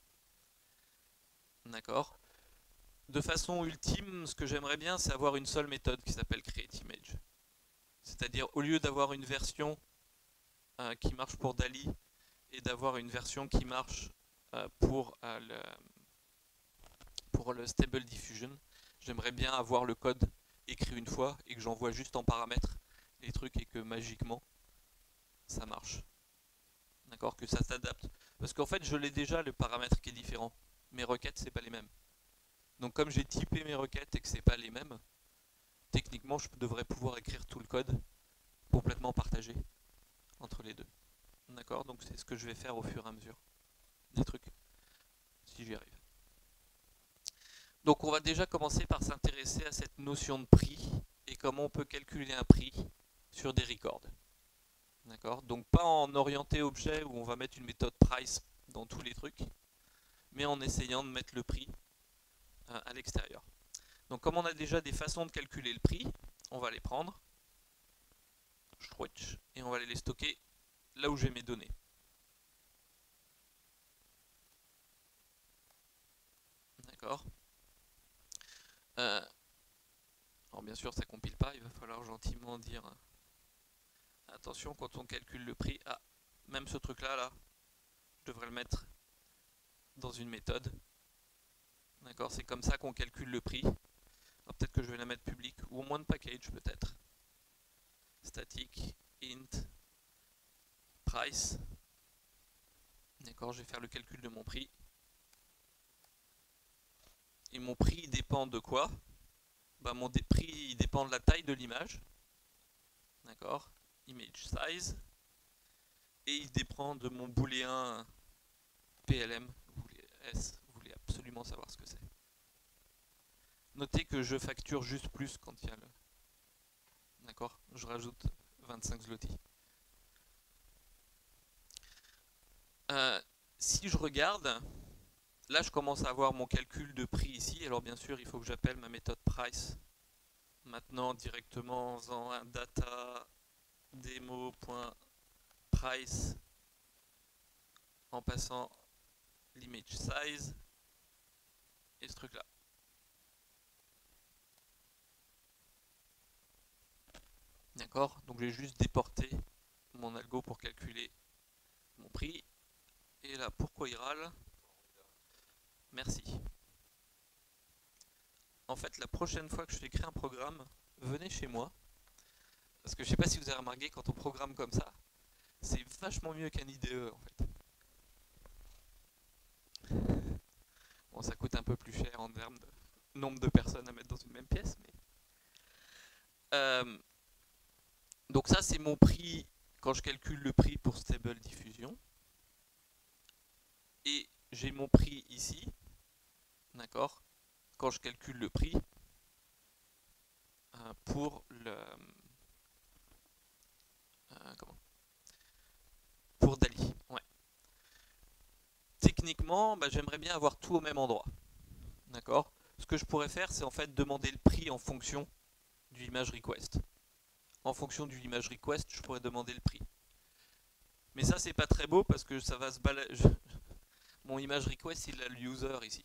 D'accord. De façon ultime, ce que j'aimerais bien, c'est avoir une seule méthode qui s'appelle createImage. C'est-à-dire, au lieu d'avoir une version euh, qui marche pour Dali et d'avoir une version qui marche euh, pour, euh, le, pour le Stable Diffusion, j'aimerais bien avoir le code écrit une fois et que j'envoie juste en paramètres les trucs et que magiquement ça marche. D'accord, que ça s'adapte. Parce qu'en fait, je l'ai déjà le paramètre qui est différent. Mes requêtes, c'est pas les mêmes. Donc comme j'ai typé mes requêtes et que c'est pas les mêmes, techniquement, je devrais pouvoir écrire tout le code complètement partagé entre les deux. D'accord, donc c'est ce que je vais faire au fur et à mesure des trucs, si j'y arrive. Donc on va déjà commencer par s'intéresser à cette notion de prix et comment on peut calculer un prix sur des records. D'accord, donc pas en orienté objet où on va mettre une méthode price dans tous les trucs, mais en essayant de mettre le prix euh, à l'extérieur. Donc comme on a déjà des façons de calculer le prix, on va les prendre, et on va aller les stocker là où j'ai mes données. D'accord. euh, Alors bien sûr ça compile pas, il va falloir gentiment dire attention quand on calcule le prix. Ah, même ce truc là, là, je devrais le mettre dans une méthode. D'accord, c'est comme ça qu'on calcule le prix. Peut-être que je vais la mettre publique, ou au moins de package peut-être. Static, int, price. D'accord, je vais faire le calcul de mon prix. Et mon prix dépend de quoi? Bah, mon prix il dépend de la taille de l'image. D'accord, image size. Et il dépend de mon booléen P L M. Vous voulez, S, vous voulez absolument savoir ce que c'est. Notez que je facture juste plus quand il y a le... D'accord, je rajoute vingt-cinq zloty. Euh, si je regarde, là je commence à avoir mon calcul de prix ici. Alors bien sûr, il faut que j'appelle ma méthode price maintenant directement en faisant un data demo.price en passant l'image size et ce truc là. D'accord, donc j'ai juste déporté mon algo pour calculer mon prix. Et là, pourquoi il râle? Merci. En fait, la prochaine fois que je vais créer un programme, venez chez moi. Parce que je sais pas si vous avez remarqué, quand on programme comme ça, c'est vachement mieux qu'un I D E en fait. Bon, ça coûte un peu plus cher en termes de nombre de personnes à mettre dans une même pièce, mais... Euh, donc ça, c'est mon prix quand je calcule le prix pour Stable Diffusion. Et j'ai mon prix ici, d'accord, quand je calcule le prix euh, pour le... Euh, comment Pour Dali, ouais. Techniquement, bah, j'aimerais bien avoir tout au même endroit. D'accord. Ce que je pourrais faire, c'est en fait demander le prix en fonction du image request. En fonction du image request, je pourrais demander le prix. Mais ça, c'est pas très beau parce que ça va se balader. Mon image request, il a le user ici.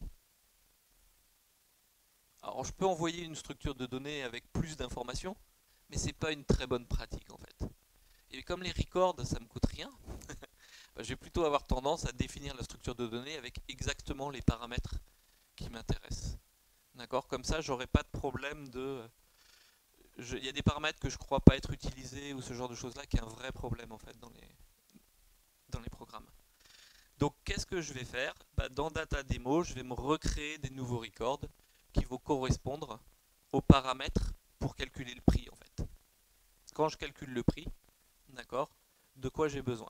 Alors, je peux envoyer une structure de données avec plus d'informations, mais c'est pas une très bonne pratique en fait. Et comme les records, ça me coûte rien, bah, je vais plutôt avoir tendance à définir la structure de données avec exactement les paramètres qui m'intéressent. D'accord? Comme ça, j'aurai pas de problème de... Il y a des paramètres que je crois pas être utilisés ou ce genre de choses-là qui est un vrai problème en fait dans les, dans les programmes. Donc qu'est-ce que je vais faire? Bah, dans Data Demo, je vais me recréer des nouveaux records qui vont correspondre aux paramètres pour calculer le prix en fait. Quand je calcule le prix, d'accord, de quoi j'ai besoin?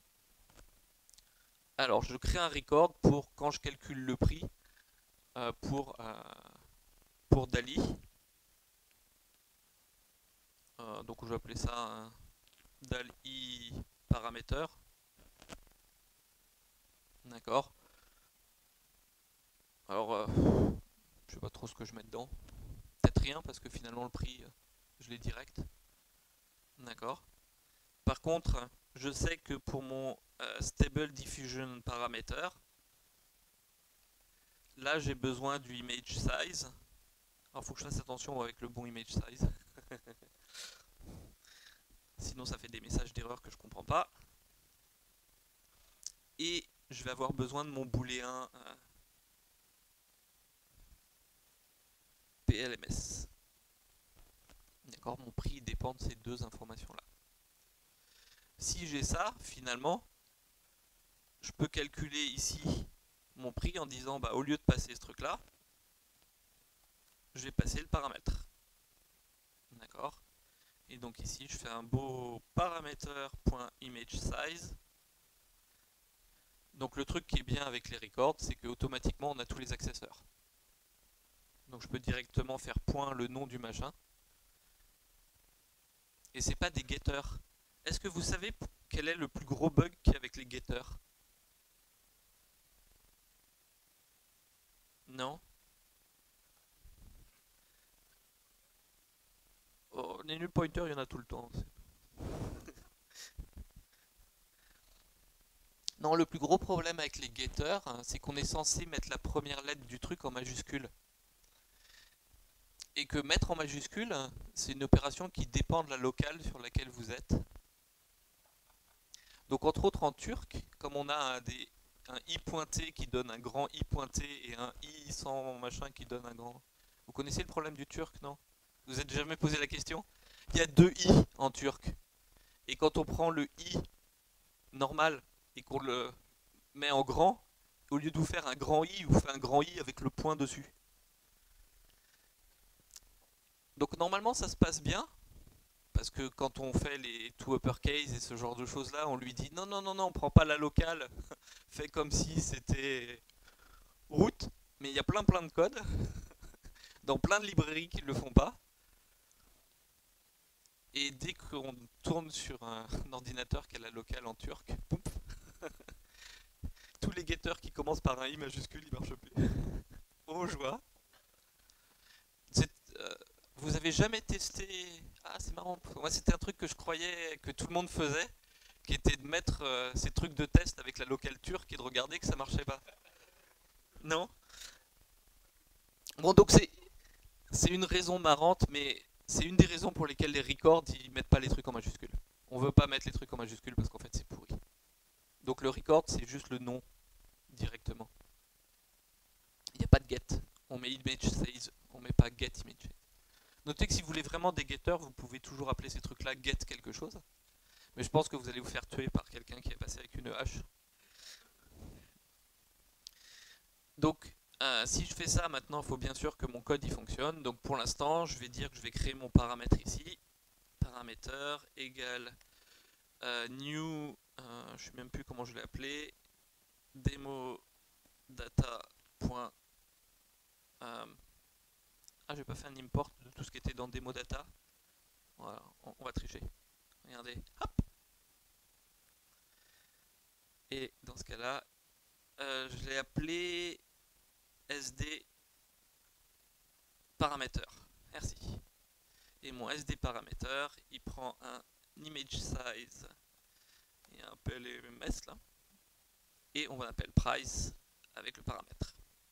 Alors je crée un record pour quand je calcule le prix euh, pour, euh, pour Dali. Euh, donc je vais appeler ça un dali parameter. D'accord. Alors, euh, je sais pas trop ce que je mets dedans. Peut-être rien parce que finalement le prix, euh, je l'ai direct. D'accord. Par contre, je sais que pour mon euh, stable diffusion parameter, là j'ai besoin du image size. Alors il faut que je fasse attention avec le bon image size. Sinon ça fait des messages d'erreur que je comprends pas. Et je vais avoir besoin de mon booléen euh, P L M S. D'accord, mon prix dépend de ces deux informations-là. Si j'ai ça, finalement, je peux calculer ici mon prix en disant, bah, au lieu de passer ce truc-là, je vais passer le paramètre. D'accord. Et donc ici, je fais un beau parameter.imageSize. Donc le truc qui est bien avec les records, c'est qu'automatiquement, on a tous les accesseurs. Donc je peux directement faire point le nom du machin. Et c'est pas des getters. Est-ce que vous savez quel est le plus gros bug qu'il y a avec les getters? Non. Oh, les null pointers, il y en a tout le temps. Non, le plus gros problème avec les getters, hein, c'est qu'on est censé mettre la première lettre du truc en majuscule. Et que mettre en majuscule, c'est une opération qui dépend de la locale sur laquelle vous êtes. Donc entre autres en turc, comme on a un, des, un i pointé qui donne un grand i pointé et un i sans machin qui donne un grand... Vous connaissez le problème du turc, non? Vous vous êtes jamais posé la question? Il y a deux i en turc. Et quand on prend le i normal et qu'on le met en grand, au lieu de vous faire un grand i, vous faites un grand i avec le point dessus. Donc normalement ça se passe bien, parce que quand on fait les to uppercase et ce genre de choses là, on lui dit non non non non, on prend pas la locale, fait comme si c'était root, mais il y a plein plein de codes, dans plein de librairies qui ne le font pas. Et dès qu'on tourne sur un, un ordinateur qui a la locale en turc, pouf, tous les getters qui commencent par un i majuscule, ils marchent plus. Oh joie. Euh, vous avez jamais testé... Ah c'est marrant, moi c'était un truc que je croyais que tout le monde faisait, qui était de mettre euh, ces trucs de test avec la locale turque et de regarder que ça marchait pas. Non. Bon donc c'est c'est une raison marrante, mais c'est une des raisons pour lesquelles les records ils mettent pas les trucs en majuscule. On veut pas mettre les trucs en majuscule parce qu'en fait c'est pourri. Donc le record c'est juste le nom directement. Il n'y a pas de get. On met image size, on met pas get image. Notez que si vous voulez vraiment des getters, vous pouvez toujours appeler ces trucs là get quelque chose. Mais je pense que vous allez vous faire tuer par quelqu'un qui est passé avec une hache. Donc euh, si je fais ça maintenant, il faut bien sûr que mon code il fonctionne. Donc pour l'instant, je vais dire que je vais créer mon paramètre ici. Paramètre égale euh, new, euh, je ne sais même plus comment je l'ai appelé, demo data. Euh, ah, j'ai pas fait un import de tout ce qui était dans demo data. Voilà, on, on va tricher. Regardez, hop. Et dans ce cas-là, euh, je l'ai appelé S D parameter. Merci. Et mon S D parameter, il prend un image size et un P L M S là. Et on va appeler price avec le paramètre.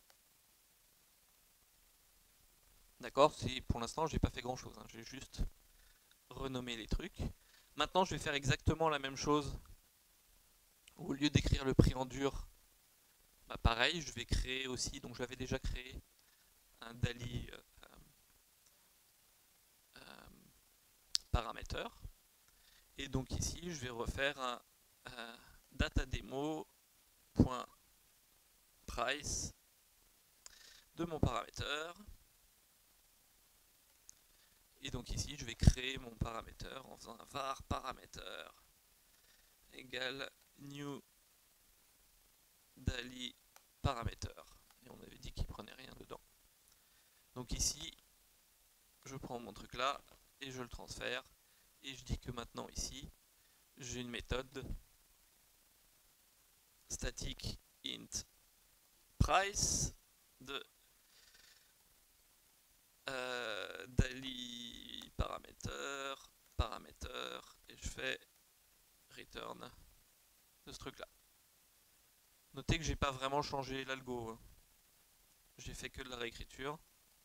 D'accord, pour l'instant j'ai pas fait grand chose, hein. J'ai juste renommé les trucs. Maintenant je vais faire exactement la même chose. Au lieu d'écrire le prix en dur, bah pareil, je vais créer aussi, donc j'avais déjà créé un dali euh, euh, parameter. Et donc ici je vais refaire un euh, datademo.price de mon paramètre. Et donc ici, je vais créer mon paramètre en faisant un var paramètre égale new dali paramètre. Et on avait dit qu'il prenait rien dedans. Donc ici, je prends mon truc là et je le transfère et je dis que maintenant ici, j'ai une méthode static int price de euh, Dali paramètre, paramètre, et je fais return de ce truc là. Notez que j'ai pas vraiment changé l'algo, hein. J'ai fait que de la réécriture.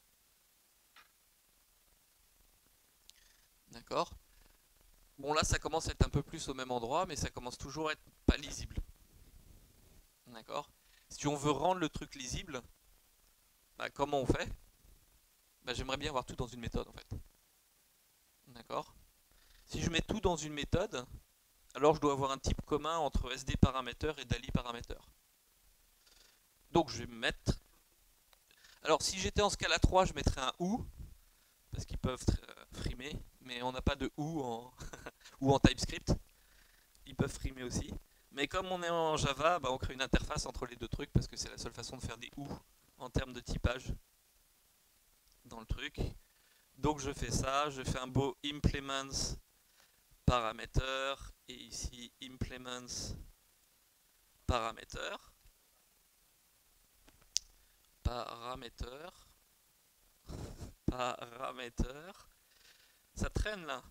D'accord. Bon là ça commence à être un peu plus au même endroit, mais ça commence toujours à être pas lisible. D'accord. Si on veut rendre le truc lisible, bah, comment on fait? Bah, j'aimerais bien avoir tout dans une méthode en fait. D'accord. Si je mets tout dans une méthode, alors je dois avoir un type commun entre S D parameter et Dali parameter. Donc je vais mettre... Alors si j'étais en Scala trois, je mettrais un ou, parce qu'ils peuvent euh, frimer, mais on n'a pas de ou en, ou en TypeScript. Ils peuvent frimer aussi. Mais comme on est en Java, bah, on crée une interface entre les deux trucs, parce que c'est la seule façon de faire des ou en termes de typage dans le truc. Donc je fais ça, je fais un beau implements parameter, et ici implements parameter. Parameter. Parameter. Ça traîne là.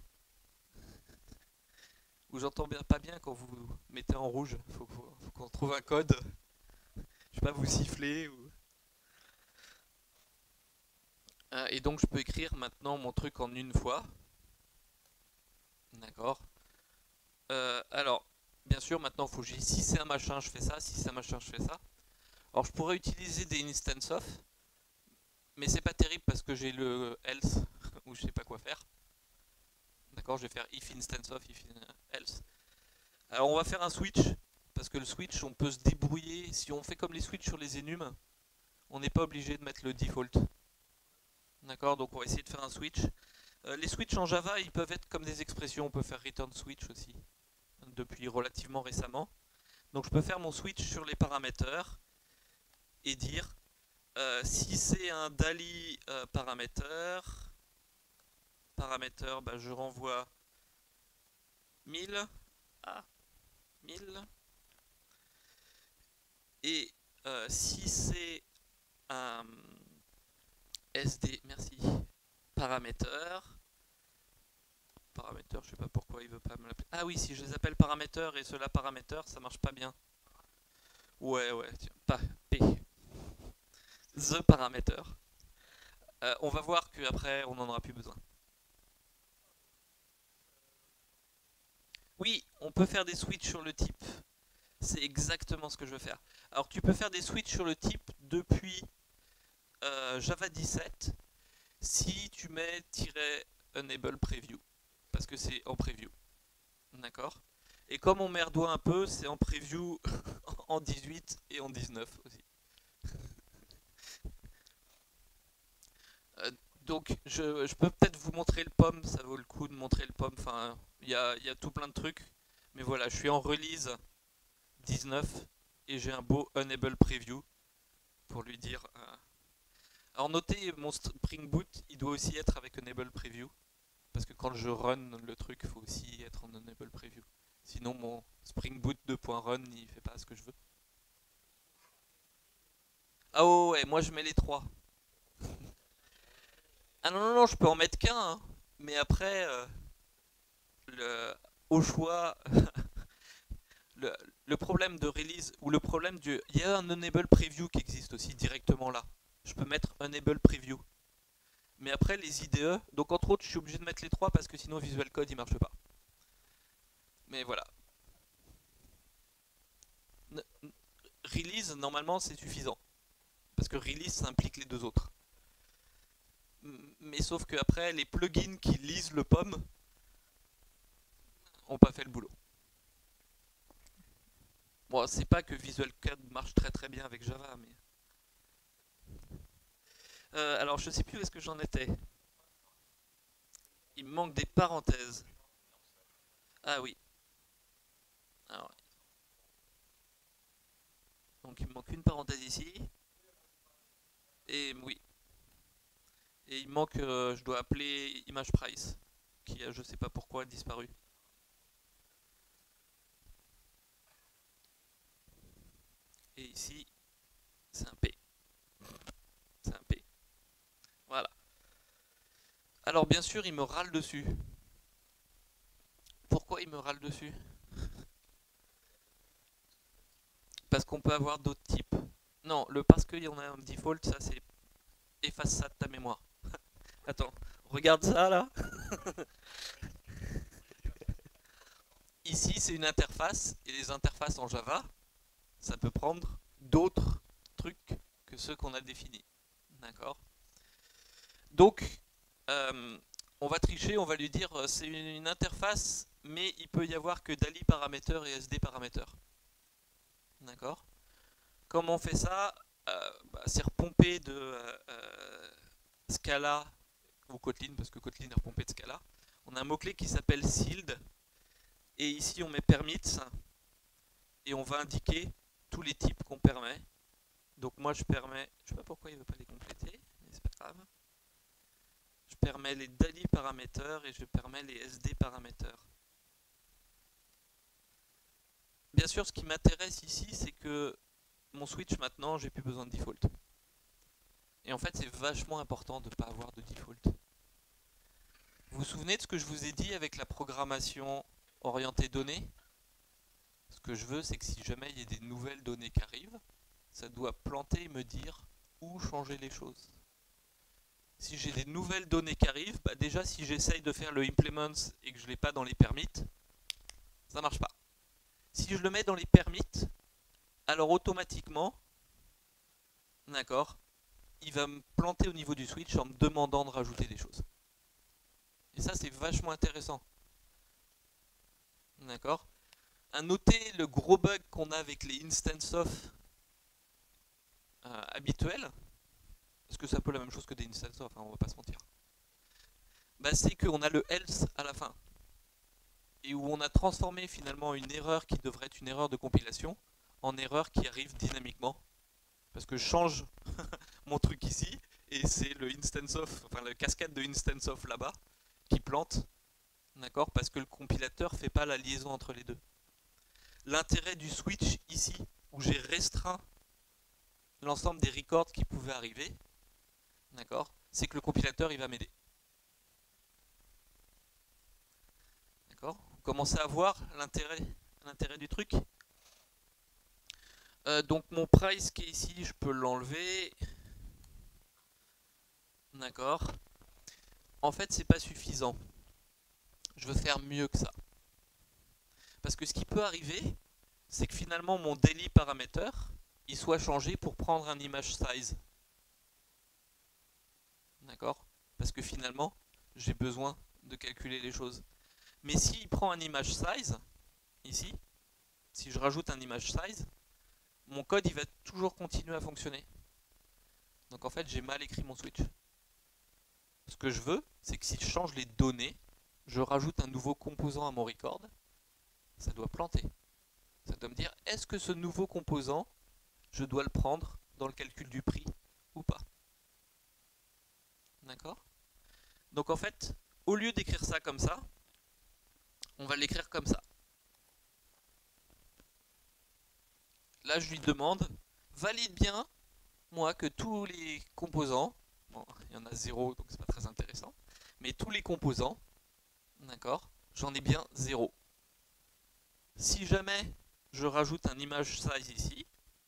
Ou j'entends bien pas bien quand vous mettez en rouge. Faut, faut, faut qu'on trouve un code. Je sais pas, vous siffler ou... Euh, et donc je peux écrire maintenant mon truc en une fois. D'accord. Euh, alors, bien sûr, maintenant faut que j'ai... Si c'est un machin, je fais ça. Si c'est un machin, je fais ça. Alors je pourrais utiliser des instance of, mais c'est pas terrible parce que j'ai le else où je sais pas quoi faire. D'accord, je vais faire if instance of, if else. Alors on va faire un switch, parce que le switch, on peut se débrouiller. Si on fait comme les switches sur les enums, on n'est pas obligé de mettre le default. D'accord, donc on va essayer de faire un switch. Euh, les switches en Java, ils peuvent être comme des expressions. On peut faire return switch aussi, depuis relativement récemment. Donc je peux faire mon switch sur les paramètres et dire euh, si c'est un Dali euh, paramètre, paramètre, bah, je renvoie mille à mille. Et euh, si c'est un S D, merci, paramètre, paramètre, je sais pas pourquoi il veut pas me l'appeler. Ah oui, si je les appelle paramètre et cela paramètre, ça marche pas bien. Ouais, ouais, tiens, pas P. The paramètre. Euh, on va voir qu'après, on n'en aura plus besoin. Oui, on peut faire des switches sur le type. C'est exactement ce que je veux faire. Alors tu peux faire des switches sur le type depuis euh, Java dix-sept si tu mets -enable preview, parce que c'est en preview. D'accord. Et comme on merdoit un peu, c'est en preview en dix-huit et en dix-neuf aussi. Euh, donc je, je peux peut-être vous montrer le pomme, ça vaut le coup de montrer le pomme. Enfin, il y a, y a tout plein de trucs. Mais voilà, je suis en release dix-neuf et j'ai un beau enable preview pour lui dire... Euh... Alors notez, mon Spring Boot, il doit aussi être avec enable preview. Parce que quand je run le truc, il faut aussi être en enable preview. Sinon mon Spring Boot deux.run, il fait pas ce que je veux. Ah oh, ouais, moi je mets les trois. Ah non, non, non, je peux en mettre qu'un. Hein. Mais après, euh, le, au choix, le, le problème de release, ou le problème du... Il y a un enable preview qui existe aussi directement là. Je peux mettre enable preview. Mais après, les I D E, donc entre autres, je suis obligé de mettre les trois parce que sinon Visual Code il marche pas. Mais voilà. Release, normalement, c'est suffisant. Parce que release, ça implique les deux autres. Mais sauf que après, les plugins qui lisent le pomme ont pas fait le boulot. Bon, c'est pas que Visual Code marche très très bien avec Java, mais... Euh, alors, je sais plus où est-ce que j'en étais. Il me manque des parenthèses. Ah oui. Alors, donc il me manque une parenthèse ici. Et oui. Et il manque, euh, je dois appeler image price, qui a, je sais pas pourquoi, disparu. Et ici, c'est un P. C'est un P. Voilà. Alors bien sûr, il me râle dessus. Pourquoi il me râle dessus? Parce qu'on peut avoir d'autres types. Non, le parce qu'il y en a un default, ça c'est efface ça de ta mémoire. Attends, regarde ça là. Ici c'est une interface, et les interfaces en Java, ça peut prendre d'autres trucs que ceux qu'on a définis. D'accord? Donc, euh, on va tricher, on va lui dire euh, c'est une interface, mais il peut y avoir que D A L I paramètres et S D paramètres. D'accord? Comment on fait ça? euh, bah, C'est repompé de euh, euh, Scala ou Kotlin, parce que Kotlin est repompé de Scala. On a un mot-clé qui s'appelle sealed, et ici on met permits, et on va indiquer tous les types qu'on permet. Donc moi je permets, je sais pas pourquoi il ne veut pas les compléter, mais c'est pas grave. Je permets les D A L I paramètres et je permets les S D paramètres. Bien sûr, ce qui m'intéresse ici, c'est que mon switch maintenant, j'ai plus besoin de default. Et en fait, c'est vachement important de ne pas avoir de default. Vous vous souvenez de ce que je vous ai dit avec la programmation orientée données? Ce que je veux, c'est que si jamais il y a des nouvelles données qui arrivent, ça doit planter et me dire où changer les choses. Si j'ai des nouvelles données qui arrivent, bah déjà si j'essaye de faire le implement et que je ne l'ai pas dans les permits, ça marche pas. Si je le mets dans les permits, alors automatiquement, d'accord, il va me planter au niveau du switch en me demandant de rajouter des choses. Et ça c'est vachement intéressant. D'accord. À noter le gros bug qu'on a avec les instance of euh, habituels, parce que c'est un peu la même chose que des instance of, hein, on va pas se mentir. Bah, c'est qu'on a le else à la fin. Et où on a transformé finalement une erreur qui devrait être une erreur de compilation en erreur qui arrive dynamiquement. Parce que je change mon truc ici, et c'est le instance of, enfin la cascade de instance of là-bas, qui plante. D'accord? Parce que le compilateur ne fait pas la liaison entre les deux. L'intérêt du switch ici, où j'ai restreint l'ensemble des records qui pouvaient arriver, d'accord, c'est que le compilateur il va m'aider. D'accord? Vous commencez à voir l'intérêt, l'intérêt du truc. Euh, donc mon price qui est ici, je peux l'enlever. D'accord. En fait, c'est pas suffisant. Je veux faire mieux que ça. Parce que ce qui peut arriver, c'est que finalement mon daily paramètre, il soit changé pour prendre un image size. D'accord? Parce que finalement, j'ai besoin de calculer les choses. Mais s'il prend un image size, ici, si je rajoute un image size, mon code il va toujours continuer à fonctionner. Donc en fait, j'ai mal écrit mon switch. Ce que je veux, c'est que si je change les données, je rajoute un nouveau composant à mon record, ça doit planter. Ça doit me dire, est-ce que ce nouveau composant, je dois le prendre dans le calcul du prix ou pas? D'accord? Donc en fait, au lieu d'écrire ça comme ça, on va l'écrire comme ça. Là, je lui demande, valide bien, moi, que tous les composants, bon, il y en a zéro, donc c'est pas très intéressant, mais tous les composants, d'accord, j'en ai bien zéro. Si jamais je rajoute un image size ici,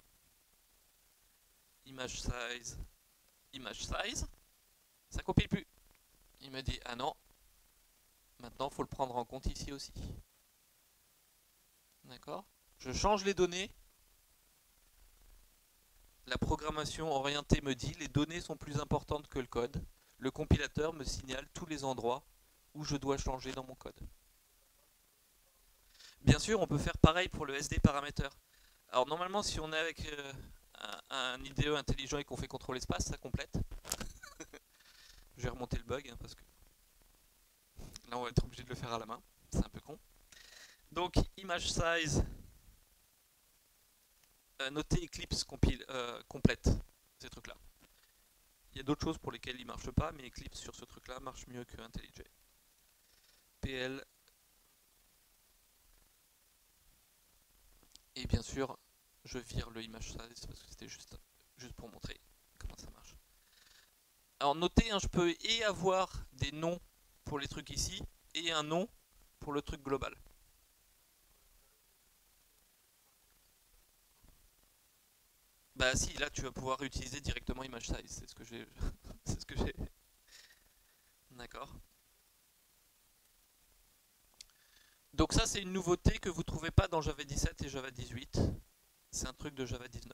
image size, image size, ça compile plus. Il me dit, ah non, maintenant il faut le prendre en compte ici aussi. D'accord? Je change les données. La programmation orientée me dit, les données sont plus importantes que le code. Le compilateur me signale tous les endroits où je dois changer dans mon code. Bien sûr, on peut faire pareil pour le S D paramètre. Alors normalement, si on est avec euh, un, un I D E intelligent et qu'on fait contrôle espace, ça complète. Je vais remonter le bug, hein, parce que là on va être obligé de le faire à la main. C'est un peu con. Donc, image size, euh, noter Eclipse compile, euh, complète ces trucs-là. Il y a d'autres choses pour lesquelles il ne marche pas, mais Eclipse sur ce truc-là marche mieux que IntelliJ. P L. Et bien sûr, je vire le image size parce que c'était juste, juste pour montrer comment ça marche. Alors notez, hein, je peux et avoir des noms pour les trucs ici et un nom pour le truc global. Bah si, là tu vas pouvoir utiliser directement image size, c'est ce que j'ai. C'est ce que j'ai. D'accord. Donc ça c'est une nouveauté que vous ne trouvez pas dans Java dix-sept et Java dix-huit. C'est un truc de Java dix-neuf.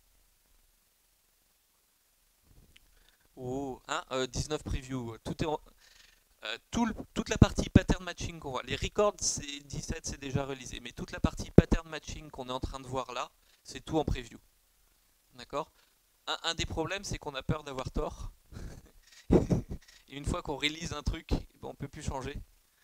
Oh, hein, euh, dix-neuf preview. Tout est en- euh, tout le- toute la partie pattern matching qu'on voit. Les records, c'est dix-sept, c'est déjà réalisé. Mais toute la partie pattern matching qu'on est en train de voir là, c'est tout en preview. D'accord. un, un des problèmes, c'est qu'on a peur d'avoir tort. Et une fois qu'on release un truc, eh ben, on peut plus changer.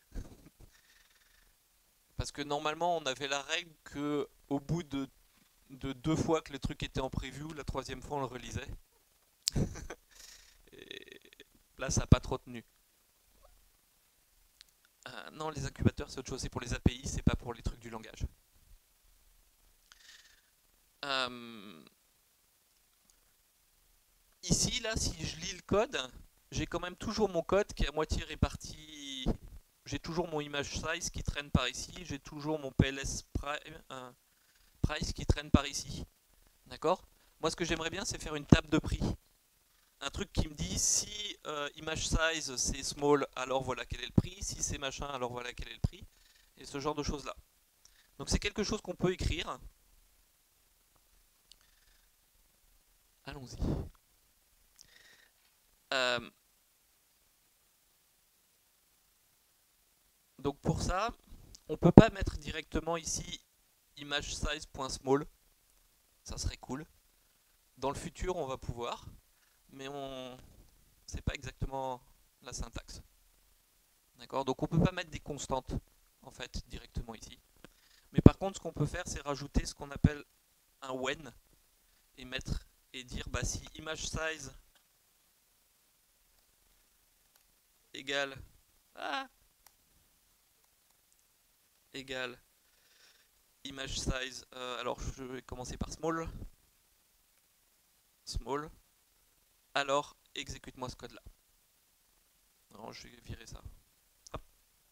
Parce que normalement, on avait la règle que au bout de, de deux fois que le truc était en preview, la troisième fois on le relisait. Et là, ça n'a pas trop tenu. Euh, non, les incubateurs, c'est autre chose. C'est pour les A P I, c'est pas pour les trucs du langage. Euh, Ici, là, si je lis le code, j'ai quand même toujours mon code qui est à moitié réparti. J'ai toujours mon image size qui traîne par ici. J'ai toujours mon P L S prime, euh, price qui traîne par ici. D'accord. Moi, ce que j'aimerais bien, c'est faire une table de prix. Un truc qui me dit si euh, image size c'est small, alors voilà quel est le prix. Si c'est machin, alors voilà quel est le prix. Et ce genre de choses là. Donc c'est quelque chose qu'on peut écrire. Allons-y. Euh, donc pour ça, on peut pas mettre directement ici image size.small. Ça serait cool. Dans le futur, on va pouvoir, mais on c'est pas exactement la syntaxe. D'accord. Donc on peut pas mettre des constantes en fait directement ici. Mais par contre, ce qu'on peut faire, c'est rajouter ce qu'on appelle un when et mettre et dire bah si image size égale ah, égale image size. Euh, alors je vais commencer par small. Small. Alors exécute-moi ce code là. Non, je vais virer ça. Hop.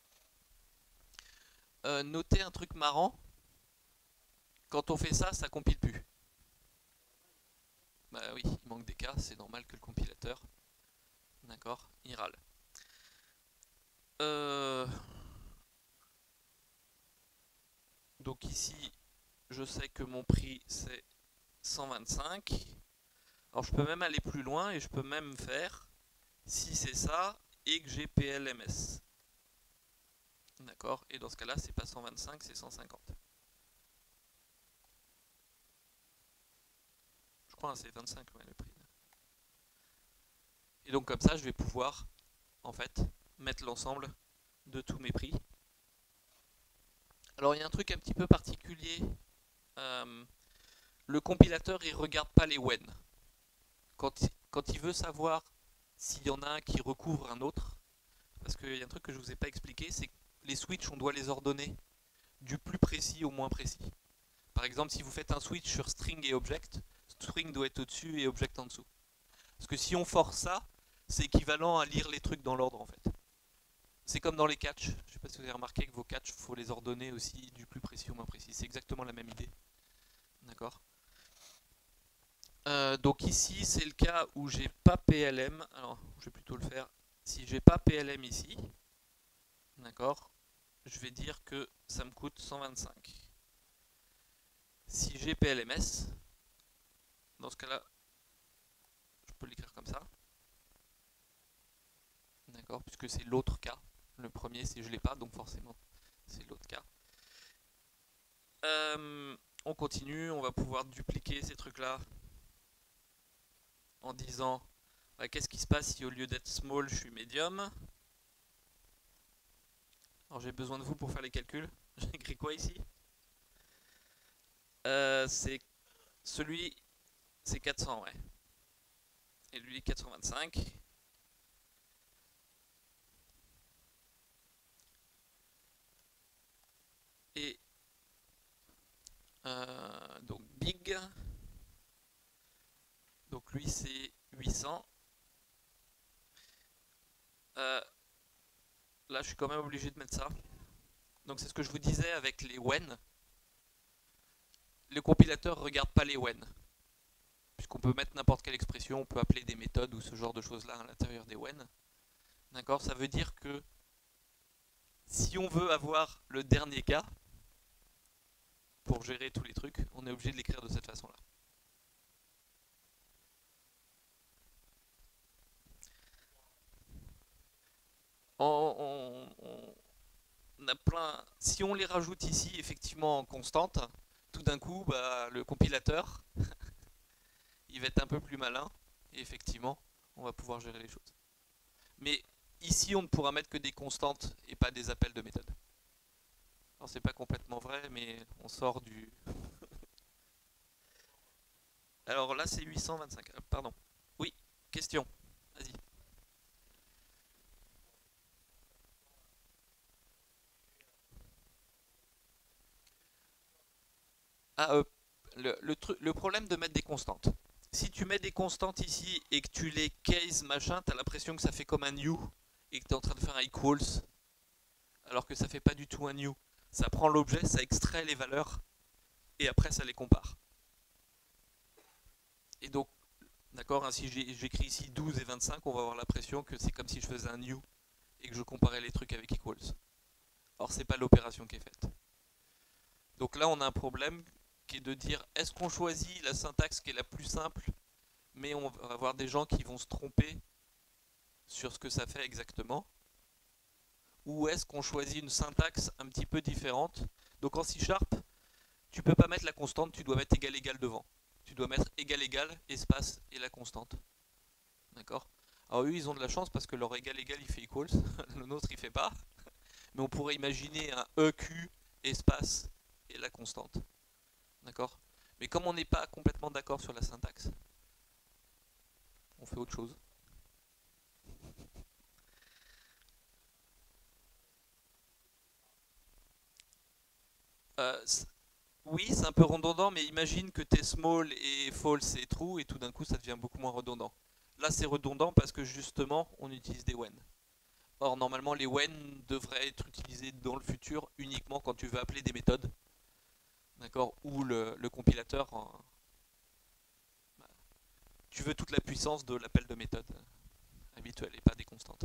Euh, notez un truc marrant. Quand on fait ça, ça compile plus. Bah oui, il manque des cas, c'est normal que le compilateur, d'accord, il râle. Euh... Donc ici, je sais que mon prix c'est cent vingt-cinq. Alors je peux même aller plus loin et je peux même faire si c'est ça et que j'ai P L M S. D'accord. Et dans ce cas-là, c'est pas cent vingt-cinq, c'est cent cinquante. Je crois que c'est vingt-cinq, ouais, le prix. Et donc comme ça, je vais pouvoir, en fait, mettre l'ensemble de tous mes prix. Alors il y a un truc un petit peu particulier. Euh, le compilateur, il regarde pas les when. Quand, quand il veut savoir s'il y en a un qui recouvre un autre, parce qu'il y a un truc que je vous ai pas expliqué, c'est que les switches, on doit les ordonner du plus précis au moins précis. Par exemple, si vous faites un switch sur string et object, string doit être au-dessus et object en dessous. Parce que si on force ça, c'est équivalent à lire les trucs dans l'ordre en fait. C'est comme dans les catchs. Je ne sais pas si vous avez remarqué que vos catchs, il faut les ordonner aussi du plus précis au moins précis. C'est exactement la même idée. D'accord. euh, Donc ici, c'est le cas où j'ai pas P L M. Alors, je vais plutôt le faire. Si j'ai pas P L M ici, d'accord, je vais dire que ça me coûte cent vingt-cinq. Si j'ai P L M S, dans ce cas-là, je peux l'écrire comme ça. D'accord, puisque c'est l'autre cas. Le premier, c'est je l'ai pas, donc forcément, c'est l'autre cas. Euh, on continue, on va pouvoir dupliquer ces trucs-là en disant bah, qu'est-ce qui se passe si au lieu d'être small, je suis medium. Alors j'ai besoin de vous pour faire les calculs. J'ai écrit quoi ici? euh, C'est celui, c'est quatre cents, ouais. Et lui, quatre cent vingt-cinq. Euh, donc big. Donc lui c'est huit cents. Euh, là je suis quand même obligé de mettre ça. Donc c'est ce que je vous disais avec les when. Le compilateur ne regarde pas les when. Puisqu'on peut mettre n'importe quelle expression, on peut appeler des méthodes ou ce genre de choses là à l'intérieur des when. D'accord, ça veut dire que si on veut avoir le dernier cas, pour gérer tous les trucs, on est obligé de l'écrire de cette façon-là. On, on, on a plein. Si on les rajoute ici, effectivement, en constante, tout d'un coup, bah, le compilateur, il va être un peu plus malin, et effectivement, on va pouvoir gérer les choses. Mais ici, on ne pourra mettre que des constantes et pas des appels de méthode. Alors, c'est pas complètement vrai, mais on sort du. Alors là, c'est huit cent vingt-cinq. Pardon. Oui, question. Vas-y. Ah, euh, le, le, le problème de mettre des constantes. Si tu mets des constantes ici et que tu les case machin, t'as l'impression que ça fait comme un new et que tu es en train de faire un equals, alors que ça fait pas du tout un new. Ça prend l'objet, ça extrait les valeurs et après ça les compare. Et donc, d'accord, hein, si j'écris ici douze et vingt-cinq, on va avoir l'impression que c'est comme si je faisais un new et que je comparais les trucs avec equals. Or, c'est pas l'opération qui est faite. Donc là, on a un problème qui est de dire est-ce qu'on choisit la syntaxe qui est la plus simple, mais on va avoir des gens qui vont se tromper sur ce que ça fait exactement, ou est-ce qu'on choisit une syntaxe un petit peu différente. Donc en C Sharp, tu peux pas mettre la constante, tu dois mettre égal égal devant. Tu dois mettre égal égal, espace et la constante. D'accord. Alors eux, ils ont de la chance parce que leur égal égal, il fait equals, le nôtre, il fait pas. Mais on pourrait imaginer un E Q, espace et la constante. D'accord. Mais comme on n'est pas complètement d'accord sur la syntaxe, on fait autre chose. Euh, oui, c'est un peu redondant, mais imagine que t'es small et false et true, et tout d'un coup, ça devient beaucoup moins redondant. Là, c'est redondant parce que justement, on utilise des when. Or, normalement, les when devraient être utilisés dans le futur uniquement quand tu veux appeler des méthodes, d'accord, ou le, le compilateur. En, bah, tu veux toute la puissance de l'appel de méthode habituel et pas des constantes.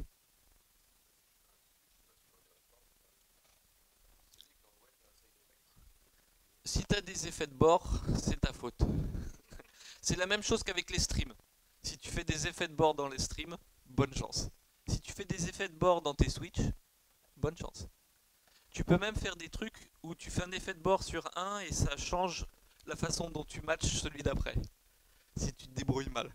Si tu as des effets de bord, c'est ta faute. C'est la même chose qu'avec les streams. Si tu fais des effets de bord dans les streams, bonne chance. Si tu fais des effets de bord dans tes switches, bonne chance. Tu peux même faire des trucs où tu fais un effet de bord sur un et ça change la façon dont tu matches celui d'après. Si tu te débrouilles mal.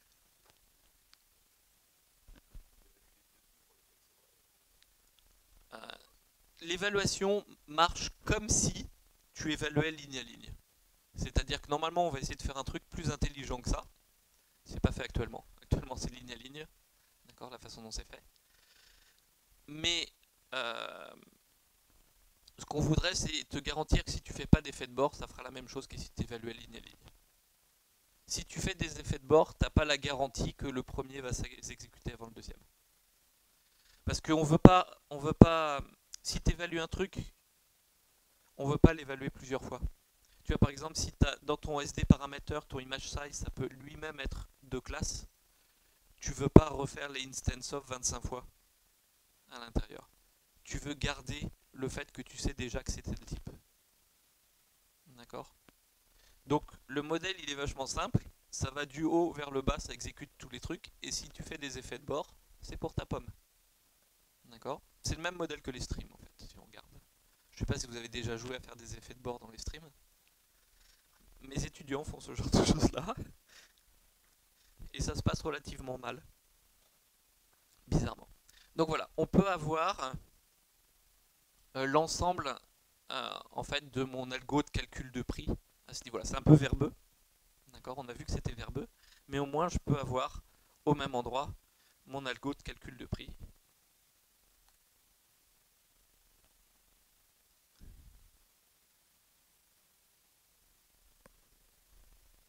Euh, L'évaluation marche comme si tu évaluais ligne à ligne. C'est-à-dire que normalement on va essayer de faire un truc plus intelligent que ça. C'est pas fait actuellement. Actuellement c'est ligne à ligne. D'accord, la façon dont c'est fait. Mais euh, ce qu'on voudrait, c'est te garantir que si tu fais pas d'effet de bord, ça fera la même chose que si tu évaluais ligne à ligne. Si tu fais des effets de bord, t'as pas la garantie que le premier va s'exécuter avant le deuxième. Parce qu'on veut pas, on veut pas. Si tu évalues un truc, on veut pas l'évaluer plusieurs fois. Tu vois, par exemple, si as, dans ton S D paramètre, ton image size, ça peut lui-même être de classe, tu veux pas refaire les instance of vingt-cinq fois à l'intérieur. Tu veux garder le fait que tu sais déjà que c'était le type. D'accord. Donc le modèle il est vachement simple, ça va du haut vers le bas, ça exécute tous les trucs, et si tu fais des effets de bord, c'est pour ta pomme. D'accord. C'est le même modèle que les streams en fait, si on regarde. Je sais pas si vous avez déjà joué à faire des effets de bord dans les streams. Mes étudiants font ce genre de choses là, et ça se passe relativement mal, bizarrement. Donc voilà, on peut avoir euh, l'ensemble euh, en fait de mon algo de calcul de prix à ce niveau-là. C'est un peu verbeux, d'accord, on a vu que c'était verbeux, mais au moins je peux avoir au même endroit mon algo de calcul de prix.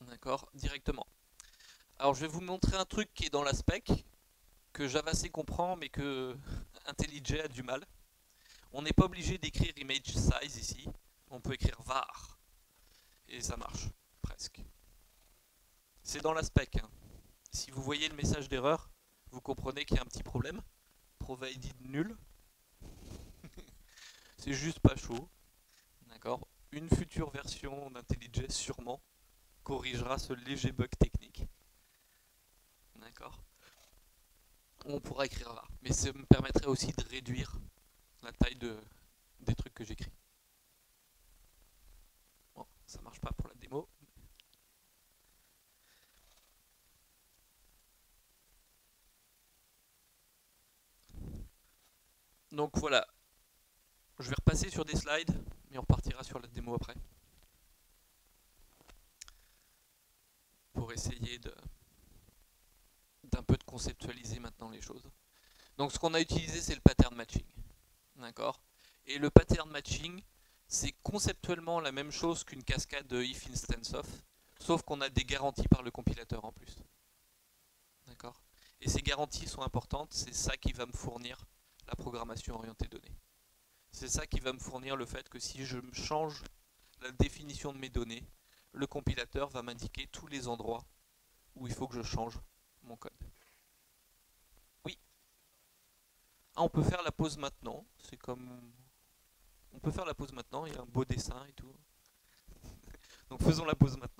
d'accord, directement. Alors je vais vous montrer un truc qui est dans la spec, que JavaC comprend mais que IntelliJ a du mal. On n'est pas obligé d'écrire image size ici, on peut écrire var, et ça marche, presque. C'est dans la spec, hein. Si vous voyez le message d'erreur, vous comprenez qu'il y a un petit problème. Provided nul. C'est juste pas chaud. D'accord. Une future version d'IntelliJ sûrement corrigera ce léger bug technique. D'accord. On pourra écrire var. Mais ça me permettrait aussi de réduire la taille de, des trucs que j'écris. Bon, ça marche pas pour la démo. Donc voilà. Je vais repasser sur des slides, mais on repartira sur la démo après. Pour essayer de d'un peu de conceptualiser maintenant les choses. Donc ce qu'on a utilisé, c'est le pattern matching. D'accord. Et le pattern matching, c'est conceptuellement la même chose qu'une cascade de if instance of, sauf qu'on a des garanties par le compilateur en plus. D'accord. Et ces garanties sont importantes, c'est ça qui va me fournir la programmation orientée données. C'est ça qui va me fournir le fait que si je change la définition de mes données, le compilateur va m'indiquer tous les endroits où il faut que je change mon code. Oui. Ah, on peut faire la pause maintenant. C'est comme... On peut faire la pause maintenant, il y a un beau dessin et tout. Donc faisons la pause maintenant.